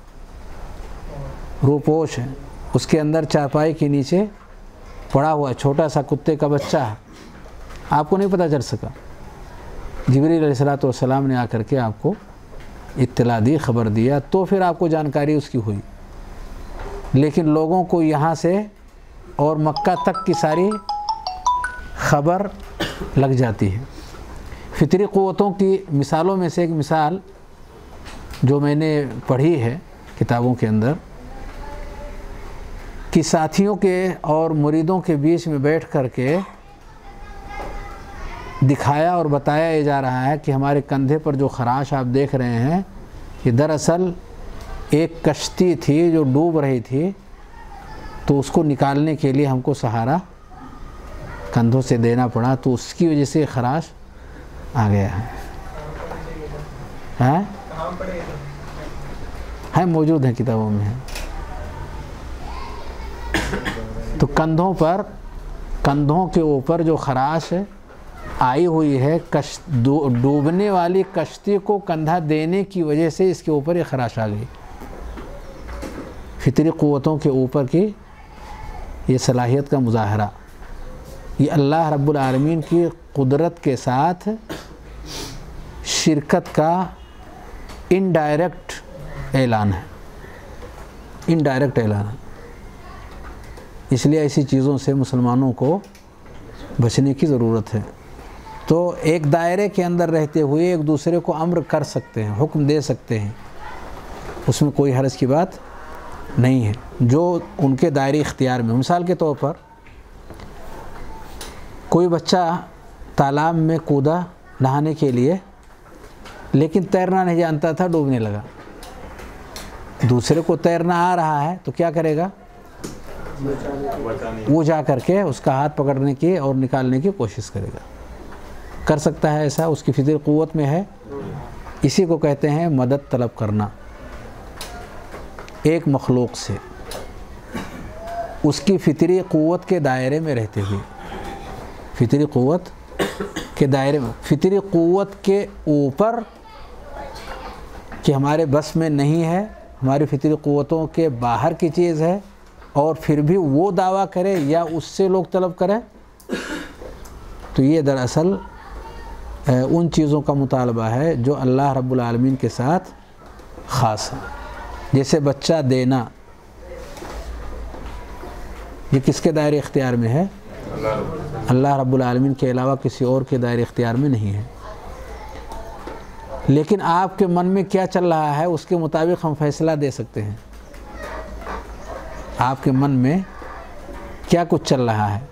روپوش ہے، اس کے اندر چارپائی کے نیچے پڑا ہوا ہے، چھوٹا سا کتے کا بچہ ہے، آپ کو نہیں پتہ چل سکا۔ جبریل علیہ السلام نے آ کر کے آپ کو اطلاع دی، خبر دیا، تو پھر آپ کو جانکاری اس کی ہوئی۔ لیکن لوگوں کو یہاں سے اور مکہ تک کی ساری خبر لگ جاتی ہے۔ فطری قوتوں کی مثالوں میں سے ایک مثال جو میں نے پڑھی ہے کتابوں کے اندر، کہ ساتھیوں کے اور مریدوں کے بیچ میں بیٹھ کر کے دکھایا اور بتایا یہ جا رہا ہے کہ ہمارے کندھے پر جو خراش آپ دیکھ رہے ہیں، یہ دراصل ایک کشتی تھی جو ڈوب رہی تھی، تو اس کو نکالنے کے لیے ہم کو سہارا کندھوں سے دینا پڑا، تو اس کی وجہ سے خراش آ گیا ہے، موجود ہیں کتابوں میں ہے۔ تو کندھوں کے اوپر جو خراش آئی ہوئی ہے، ڈوبنے والی کشتی کو کندھا دینے کی وجہ سے اس کے اوپر یہ خراش آ گئی۔ فطری قوتوں کے اوپر کی یہ صلاحیت کا مظاہرہ، یہ اللہ رب العالمین کی قدرت کے ساتھ شرکت کا انڈائریکٹ اعلان ہے، انڈائریکٹ اعلان ہے۔ اس لیے ایسی چیزوں سے مسلمانوں کو بچنے کی ضرورت ہے۔ تو ایک دائرے کے اندر رہتے ہوئے ایک دوسرے کو امر کر سکتے ہیں، حکم دے سکتے ہیں، اس میں کوئی حرج کی بات نہیں ہے، جو ان کے دائرے اختیار میں۔ مثال کے طور پر کوئی بچہ تالاب میں کودا نہانے کے لیے، لیکن تیرنا نہیں جانتا تھا، ڈوبنے لگا۔ دوسرے کو تیرنا آ رہا ہے تو کیا کرے گا؟ وہ جا کر کے اس کا ہاتھ پکڑنے کی اور نکالنے کی کوشش کرے گا۔ کر سکتا ہے ایسا، اس کی فطری قوت میں ہے۔ اسی کو کہتے ہیں مدد طلب کرنا ایک مخلوق سے، اس کی فطری قوت کے دائرے میں رہتے ہوئے، فطری قوت کے دائرے میں، فطری قوت کے اوپر کہ ہمارے بس میں نہیں ہے، ہماری فطری قوتوں کے باہر کی چیز ہے، اور پھر بھی وہ دعویٰ کرے یا اس سے لوگ طلب کریں، تو یہ دراصل ان چیزوں کا مطالبہ ہے جو اللہ رب العالمین کے ساتھ خاص ہے۔ جیسے بچہ دینا، یہ کس کے دائرے اختیار میں ہے؟ اللہ رب العالمین کے علاوہ کسی اور کے دائرے اختیار میں نہیں ہے۔ لیکن آپ کے من میں کیا چل رہا ہے اس کے مطابق ہم فیصلہ دے سکتے ہیں۔ آپ کے من میں کیا کچھ چل رہا ہے،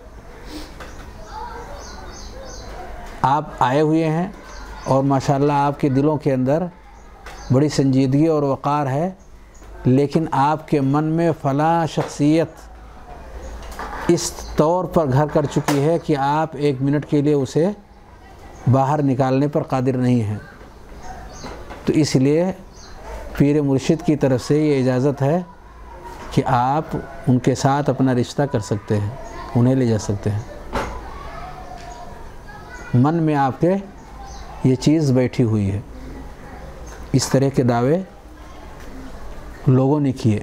آپ آئے ہوئے ہیں اور ماشاءاللہ آپ کے دلوں کے اندر بڑی سنجیدگی اور وقار ہے، لیکن آپ کے من میں فلاں شخصیت اس طور پر گھر کر چکی ہے کہ آپ ایک منٹ کے لیے اسے باہر نکالنے پر قادر نہیں ہیں، تو اس لیے پیر مرشد کی طرف سے یہ اجازت ہے کہ آپ ان کے ساتھ اپنا رشتہ کر سکتے ہیں، انہیں لے جا سکتے ہیں۔ من میں آپ کے یہ چیز بیٹھی ہوئی ہے۔ اس طرح کے دعوے لوگوں نے کیے۔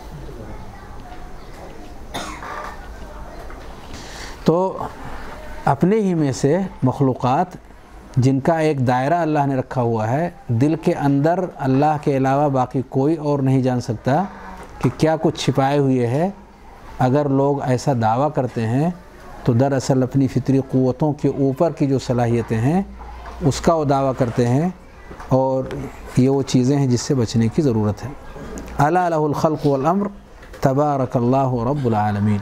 تو اپنے ہی میں سے مخلوقات جن کا ایک دائرہ اللہ نے رکھا ہوا ہے، دل کے اندر اللہ کے علاوہ باقی کوئی اور نہیں جان سکتا کہ کیا کچھ چھپائے ہوئے ہے۔ اگر لوگ ایسا دعویٰ کرتے ہیں تو دراصل اپنی فطری قوتوں کے اوپر کی جو صلاحیتیں ہیں اس کا وہ دعویٰ کرتے ہیں، اور یہ وہ چیزیں ہیں جس سے بچنے کی ضرورت ہے۔ الا لہ الخلق والامر تبارک اللہ رب العالمین۔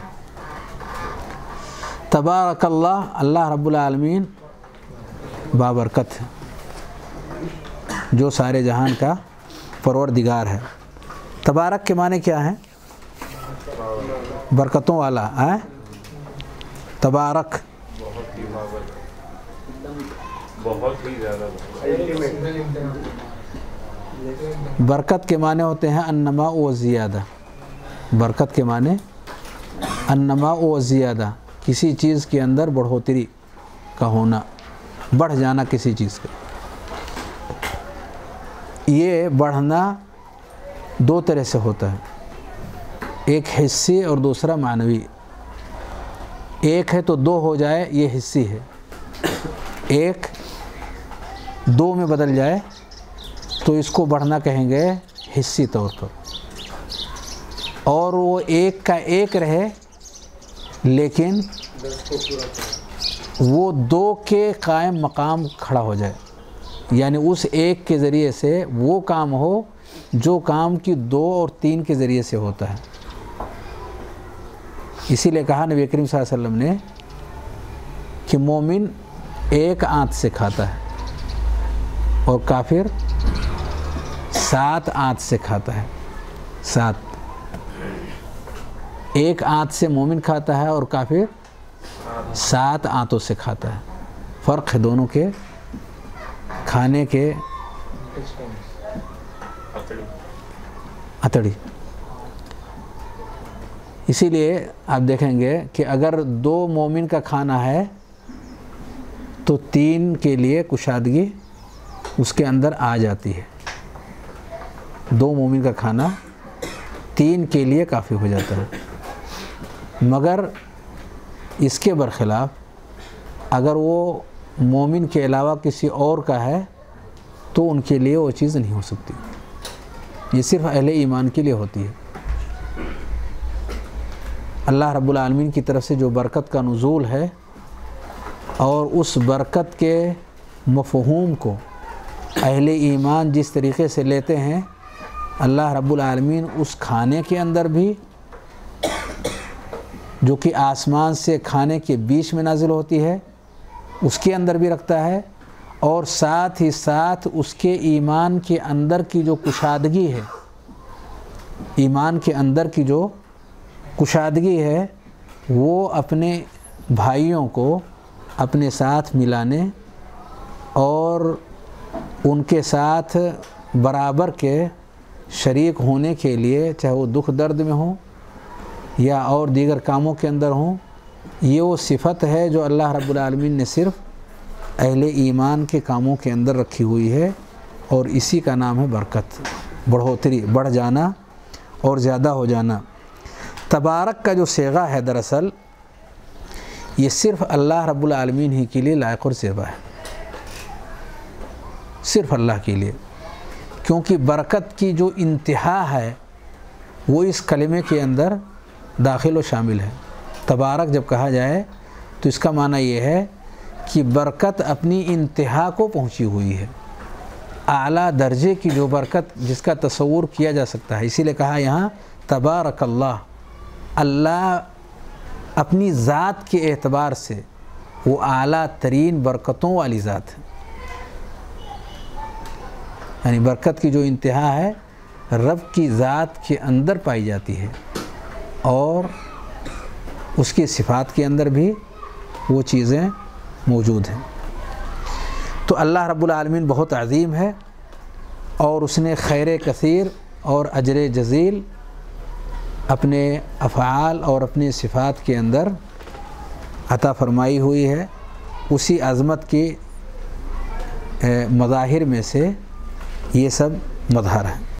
تبارک اللہ، اللہ رب العالمین بابرکت ہے، جو سارے جہان کا پروردگار ہے۔ تبارک کے معنی کیا ہیں؟ برکتوں والا ہے۔ تبارک بہت ہی زیادہ برکت کے معنی ہوتے ہیں النماء و زیادہ۔ برکت کے معنی النماء و زیادہ، کسی چیز کے اندر بڑھوتری کا ہونا، بڑھ جانا کسی چیز کا۔ یہ بڑھنا دو طرح سے ہوتا ہے، ایک حصی اور دوسرا معنوی۔ ایک ہے تو دو ہو جائے، یہ حصی ہے۔ ایک دو میں بدل جائے تو اس کو بڑھنا کہیں گے حصی طور پر، اور وہ ایک کا ایک رہے لیکن وہ دو کے قائم مقام کھڑا ہو جائے، یعنی اس ایک کے ذریعے سے وہ کام ہو جو کام کی دو اور تین کے ذریعے سے ہوتا ہے۔ اسی لیے کہا نبی کریم صلی اللہ علیہ وسلم نے کہ مومن ایک آنت سے کھاتا ہے اور کافر 7 آنت سے کھاتا ہے۔ 7 ایک آنت سے مومن کھاتا ہے اور کافر 7 آنتوں سے کھاتا ہے۔ فرق ہے دونوں کے کھانے کے اتڑی۔ اسی لیے آپ دیکھیں گے کہ اگر 2 مومن کا کھانا ہے تو 3 کے لیے کشادگی اس کے اندر آ جاتی ہے۔ 2 مومن کا کھانا 3 کے لیے کافی ہو جاتا ہے، مگر اس کے برخلاف اگر وہ مومن کے علاوہ کسی اور کا ہے تو ان کے لیے وہ چیز نہیں ہو سکتی، یہ صرف اہل ایمان کے لیے ہوتی ہے۔ اللہ رب العالمین کی طرف سے جو برکت کا نزول ہے اور اس برکت کے مفہوم کو اہل ایمان جس طریقے سے لیتے ہیں، اللہ رب العالمین اس کھانے کے اندر بھی جو کہ آسمان سے کھانے کے بیچ میں نازل ہوتی ہے اس کے اندر بھی رکھتا ہے، اور ساتھ ہی ساتھ اس کے ایمان کے اندر کی جو کشادگی ہے، ایمان کے اندر کی جو کشادگی ہے وہ اپنے بھائیوں کو اپنے ساتھ ملانے اور ان کے ساتھ برابر کے شریک ہونے کے لیے، چاہے وہ دکھ درد میں ہوں یا اور دیگر کاموں کے اندر ہوں، یہ وہ صفت ہے جو اللہ رب العالمین نے صرف اہل ایمان کے کاموں کے اندر رکھی ہوئی ہے، اور اسی کا نام ہے برکت، بڑھوتری، بڑھ جانا اور زیادہ ہو جانا۔ تبارک کا جو صیغہ ہے دراصل یہ صرف اللہ رب العالمین ہی کے لیے لائق اور زیبا ہے، صرف اللہ کے لیے، کیونکہ برکت کی جو انتہا ہے وہ اس کلمے کے اندر داخل و شامل ہے۔ تبارک جب کہا جائے تو اس کا معنی یہ ہے کہ برکت اپنی انتہا کو پہنچی ہوئی ہے، اعلیٰ درجے کی جو برکت جس کا تصور کیا جا سکتا ہے۔ اسی لیے کہا یہاں تبارک اللہ، اللہ اپنی ذات کے اعتبار سے وہ اعلیٰ ترین برکتوں والی ذات ہے، یعنی برکت کی جو انتہا ہے رب کی ذات کے اندر پائی جاتی ہے، اور اس کی صفات کے اندر بھی وہ چیزیں موجود ہیں۔ تو اللہ رب العالمین بہت عظیم ہے، اور اس نے خیر کثیر اور اجر جزیل اپنے افعال اور اپنی صفات کے اندر عطا فرمائی ہوئی ہے۔ اسی عظمت کی مظاہر میں سے یہ سب مظہر ہیں۔